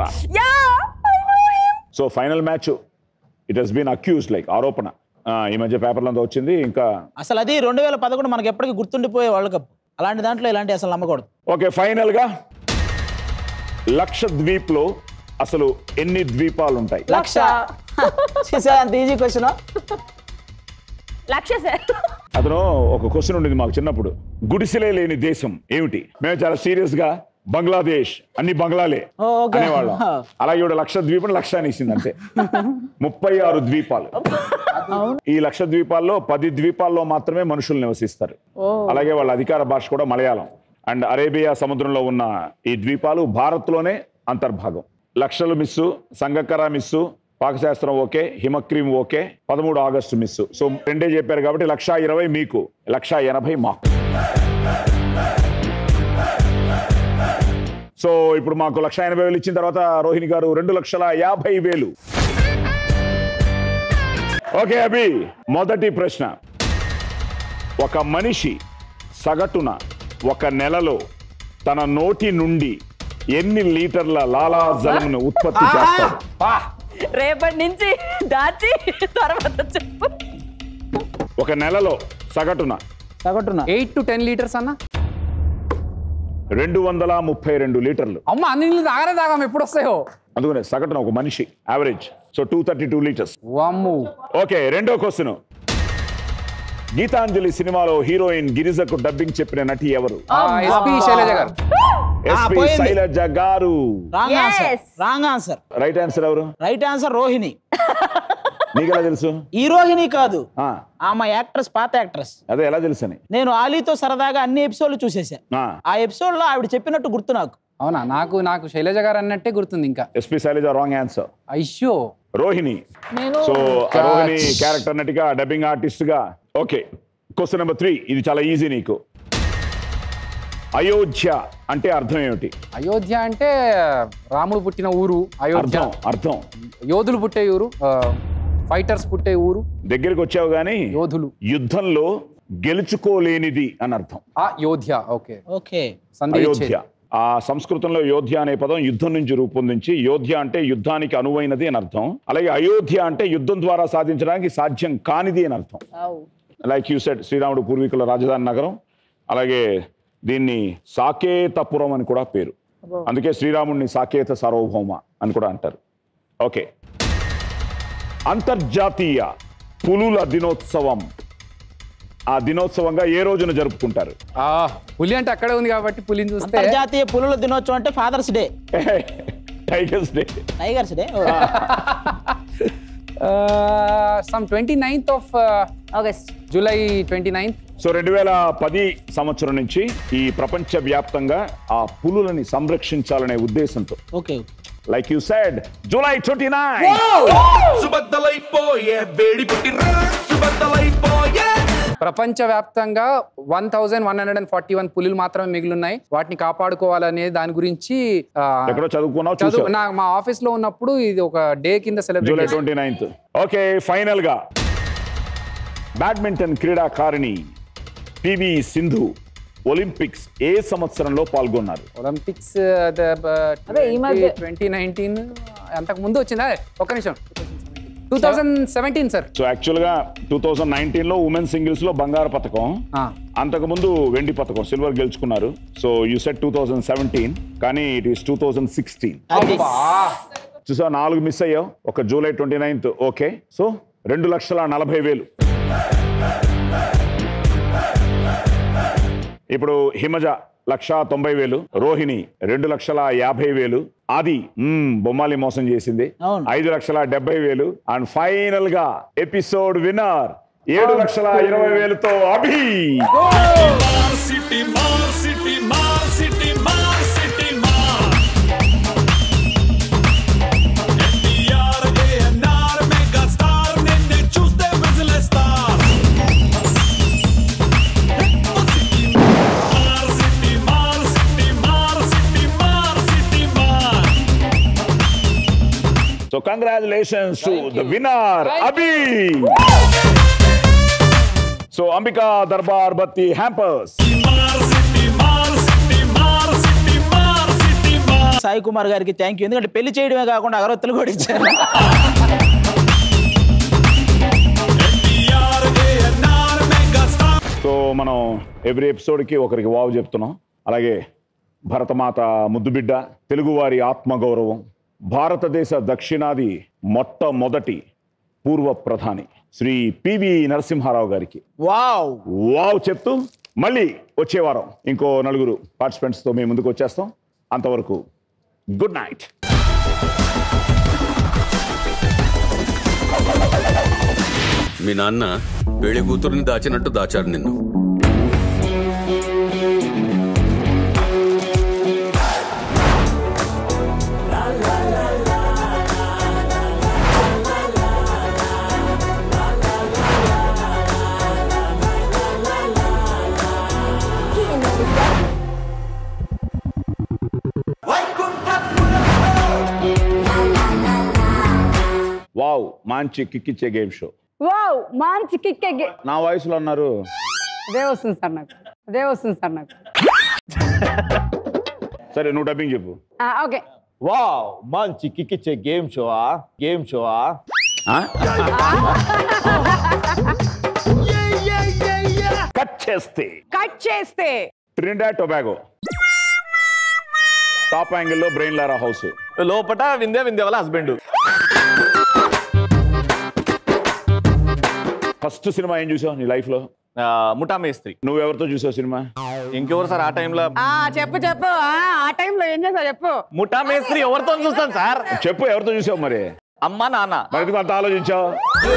So final match it has been accused like ఆరోపణ ఈ మధ్య పేపర్లో వచ్చింది. ఇంకా అసలు అది 2011 మనకి ఎప్పటికీ గుర్తుండిపోయే వరల్డ్ కప్. అలాంటి దాంట్లో ఇలాంటి అసలు నమ్మకూడదు. ఓకే, ఫైనల్ గా లక్షద్వీప్ లో అసలు ఎన్ని ద్వీపాలు ఉంటాయి? లక్ష. అంత ఈజీ క్వశ్చన్. లక్ష సార్. అతను ఒక క్వశ్చన్ ఉండేది మాకు చిన్నప్పుడు, గుడిసెలే లేని దేశం ఏమిటి? మేము చాలా సీరియస్ గా బంగ్లాదేశ్ అన్ని బంగ్లాలే అనేవాళ్ళం. అలాగే ఇప్పుడు లక్షద్వీపం లక్షాన్ని ఇచ్చింది అంతే. 36 ద్వీపాలు. ఈ లక్షద్వీపాల్లో 10 ద్వీపాల్లో మాత్రమే మనుషులు నివసిస్తారు. అలాగే వాళ్ళ అధికార భాష కూడా మలయాళం. అండ్ అరేబియా సముద్రంలో ఉన్న ఈ ద్వీపాలు భారత్ లోనే అంతర్భాగం. లక్షలు మిస్సు, సంగక్కర మిస్సు, పాకశాస్త్రం ఓకే, హిమక్రీమ్ ఓకే, 13 ఆగస్టు మిస్సు. సో 2 చెప్పారు కాబట్టి 120 మీకు, 180 మాకు. సో ఇప్పుడు మాకు 180,000 ఇచ్చిన తర్వాత రోహిణి గారు 2,50,000. ఓకే అభి, మొదటి ప్రశ్న, ఒక మనిషి సగటున ఒక నెలలో తన నోటి నుండి ఎన్ని లీటర్ల లాలాజలమును ఉత్పత్తి చేస్తారు? రేపటి నుంచి దాచి తర్వాత చెప్పు. ఒక నెలలో సగటున 8 to 10 లీటర్స్ అన్న. 232 లీటర్లు. అమ్మ, అన్ని నీళ్ళు తాగం ఎప్పుడు వస్తాయో. అందుకనే సగటున ఒక మనిషి యావరేజ్. So 232 litres. వామ్మో. ఓకే, రెండో క్వశ్చన్, గీతాంజలి సినిమాలో హీరోయిన్ గిరిజకు డబ్బింగ్ చెప్పిన నటి ఎవరు? ఎస్పీ శైలజ గారు. ఎస్పీ శైలజ గారు. Wrong answer. రైట్ ఆన్సర్ ఎవరు? Right answer Rohini. నీకెలా తెలుసు? ఈ రోహిణి కాదు, ఆమె యాక్ట్రెస్, పాత యాక్ట్రెస్. అదే ఎలా తెలుసు అని? నేను ఆలీతో సరదాగా అన్ని ఎపిసోడ్లు చూసేసా. ఆ ఎపిసోడ్ లో ఆవిడ చెప్పినట్టు గుర్తు నాకు. అవునా? నాకు శైలజ గారు అన్నట్టే గుర్తుంది. ఇంకా ఎస్పీ శైలజ రాంగ్ ఆన్సర్. అయ్యో. రోహిణి. సో రోహిణి క్యారెక్టర్ నటిగా, డబ్బింగ్ ఆర్టిస్ట్ గా. ఓకే, క్వశ్చన్ నెంబర్ 3, ఇది చాలా ఈజీ నీకు. అయోధ్య అంటే అర్థం ఏమిటి? అయోధ్య అంటే రాముడు పుట్టిన ఊరు. అయోధ్య అర్థం యోధులు పుట్టే ఊరు, ఫైటర్స్ పుట్టే ఊరు. దగ్గరికి వచ్చావు గానీ యోధులు. యుద్ధంలో గెలుచుకోలేనిది అని అర్థం. యోధ్య. Okay okay. అయోధ్య. ఆ సంస్కృతంలో యోధ్య అనే పదం యుద్ధం నుంచి రూపొందించి, యోధ్య అంటే యుద్ధానికి అనువైనది అని అర్థం. అలాగే అయోధ్య అంటే యుద్ధం ద్వారా సాధించడానికి సాధ్యం కానిది అని అర్థం. లైక్ యూ సెడ్, శ్రీరాముడు పూర్వీకుల రాజధాని నగరం. అలాగే దీన్ని సాకేతపురం అని కూడా పేరు. అందుకే శ్రీరాముడిని సాకేత సార్వభౌమ అని కూడా అంటారు. ఓకే, అంతర్జాతీయ పులుల దినోత్సవం ఆ దినోత్సవంగా ఏ రోజున జరుపుకుంటారు? పులి అంటే అక్కడే ఉంది కాబట్టి పులిని చూస్తే. అంతర్జాతీయ పులుల దినోత్సవం అంటే father's day. Tigers day. Tigers day. Some 29th of August. July 29th. So 2010 సంవత్సరం నుంచి ఈ ప్రపంచ వ్యాప్తంగా ఆ పులులని సంరక్షించాలనే ఉద్దేశంతో, okay, like you said, July 29. ప్రపంచవ్యాప్తంగా 1141 పులులు మాత్రమే మిగిలిన్నాయి. వాటిని కాపాడుకోవాలనే దాని గురించి ఎక్కడో చదువుకున్నావు. మా ఆఫీస్ లో ఉన్నప్పుడు ఇది ఒక డే కింద సెలబ్రేట్. జూలై 29. ఓకే, ఫైనల్ గా బ్యాడ్మింటన్ క్రీడాకారిణి పివి సింధు ఒలింపిక్స్ ఏ సంవత్సరంలో పాల్గొన్నారు? ఒలింపిక్స్ 2019 అంతకు ముందు వచ్చిందా? ఒక్క నిమిషం. 2017 సార్. సో యాక్చువల్ గా 2019 లో ఉమెన్ సింగిల్స్ లో బంగారు పథకం, అంతకు ముందు వెండి పథకం, సిల్వర్ గెలుచుకున్నారు. సో యూ సెడ్ 2017, కానీ ఇట్ ఈస్ 2016. చూసా, 4 మిస్ అయ్యావు. ఒక జూలై 29. Okay, so 2,40,000. ఇప్పుడు హిమజ 1,90,000, రోహిణి 2,50,000, ఆది బొమ్మాలి మోసం చేసింది 5,70,000, అండ్ ఫైనల్ గా ఎపిసోడ్ విన్నర్ 7,20,000తో Abhi. So congratulations to the winner, Abhi. So Ambika Darbar Batti hampers. Sai Kumar గారికి థ్యాంక్ యూ, ఎందుకంటే పెళ్లి చేయడమే కాకుండా అగరొత్తులు కూడా ఇచ్చారు. సో మనం ఎవ్రీ ఎపిసోడ్కి ఒకరికి వావ్ చెప్తున్నాం. అలాగే భరతమాత ముద్దుబిడ్డ, తెలుగువారి ఆత్మగౌరవం, భారతదేశ దక్షిణాది మొట్టమొదటి పూర్వ ప్రధాని శ్రీ పివి నరసింహారావు గారికి వావ్ వావ్ చెప్తూ మళ్ళీ వచ్చే వారం ఇంకో 4 పార్టిసిపెంట్స్తో మేము ముందుకు వచ్చేస్తాం. అంతవరకు గుడ్ నైట్. మీ నాన్న పెళ్లి కూతురుని దాచినట్టు దాచాడు నిన్ను. వావ్ మంచి కిక్కిచ్చే గేమ్ షో. వావ్ మంచి కిక్. నా వయసులో అన్నారు. అదే వస్తుంది సార్ నాకు. సరే నువ్వు డబ్బింగ్ చెప్పు. ఓకే. వావ్ మంచి కిక్కిచ్చే గేమ్ షో. కట్ చేస్తే ట్రినిడాడ్ టొబాగో టాప్ యాంగిల్లో బ్రెయిన్ లారా హౌస్ లోపట విందే వాళ్ళ హస్బెండ్. ఫస్ట్ సినిమా ఏం చూసావు నీ లైఫ్ లో? ముఠా మేస్త్రి. నువ్వెవరితో చూసావు సినిమా? ఇంకెవరు సార్ ఆ టైంలో? చెప్పు ఆ టైంలో ఏం చేసావు చెప్పు. ముఠా మేస్త్రి ఎవరితో చూస్తాను సార్? చెప్పు ఎవరితో చూసావు మరి? అమ్మా నాన్న. మరి అంత ఆలోచించావు?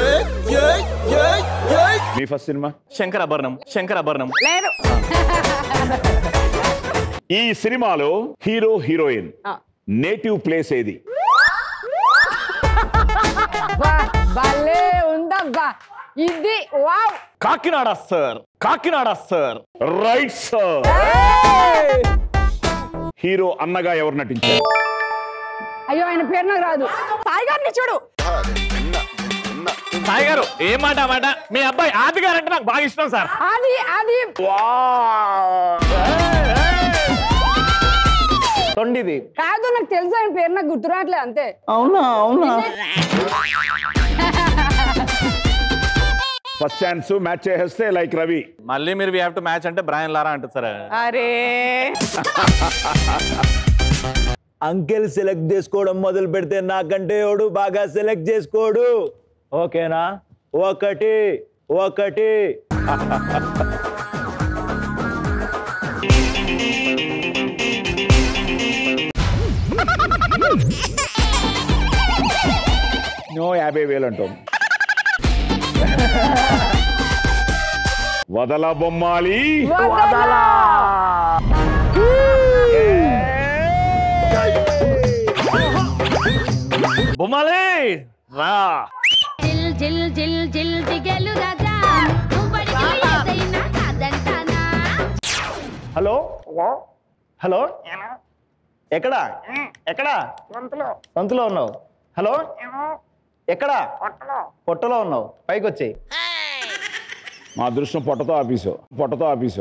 నీ ఫస్ట్ సినిమా? శంకరాభరణం. లేదు. ఈ సినిమాలో హీరో హీరోయిన్ నేటివ్ ప్లేస్ ఏది? భలే ఉందబ్బా ఇది. Wow Kakinada sir. Right sir. Hero అన్నగా ఎవరు నటించారు? అయ్యో ఆయన పేరు నాకు రాదు. సాయి గారిని చూడు. సాయి గారు ఏ మాట మీ అబ్బాయి ఆది గారు అంటే నాకు బాగా ఇష్టం సార్. అది తొండిది కాదు, నాకు తెలుసు ఆయన పేరు, నాకు గుర్తురాట్లేదు అంతే. అవునా ఫస్ట్ ఛాన్స్ మ్యాచ్ చేస్తే లైక్ రవి. మళ్ళీ మీరు వి హావ్ టు మ్యాచ్ అంటే బ్రయన్ లారా అంటారు సార్. అరే అంకెల్ సెలెక్ట్ చేసుకోవడం మొదలు పెడితే నాకంటే ఎవడు బాగా సెలెక్ట్ చేసుకోడు. ఓకేనా? ఒకటి నో 50,000 అంటాం. వదల బొమ్మాలి. బొమ్మాలి రా. జిల్ జిల్ జిల్ జిల్ దిగలు రాజా నువ్వడికి ఏదైనా కాదంటానా. హలో ఎక్కడా సంతులో ఉన్నావు? హలో ఎక్కడా? పొట్టలో ఉన్నావు. పైకి వచ్చేయి. మా అదృష్టం పొట్టతో ఆఫీసు.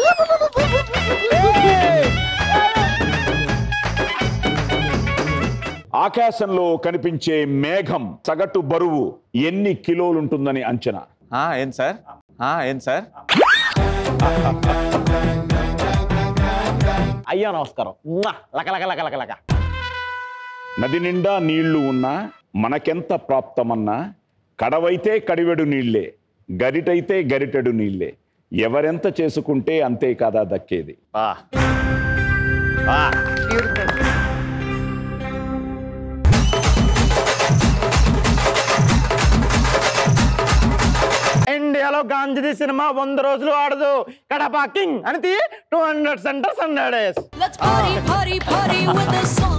ఆకాశంలో కనిపించే మేఘం సగటు బరువు ఎన్ని కిలోలుంటుందని అంచనా? ఏం సార్? అయ్యా నమస్కారం. లక. నది నిండా నీళ్లు ఉన్నా మనకెంత ప్రాప్తమన్నా కడవైతే కడివెడు నీళ్లే, గరిటైతే గరిటెడు నీళ్లే, ఎవరెంత చేసుకుంటే అంతే కదా దక్కేది. ఇండియాలో గాంధీ సినిమా 100 రోజులు ఆడదు. కడప కింగ్ అని 200 సెంటర్స్ అన్నాడు.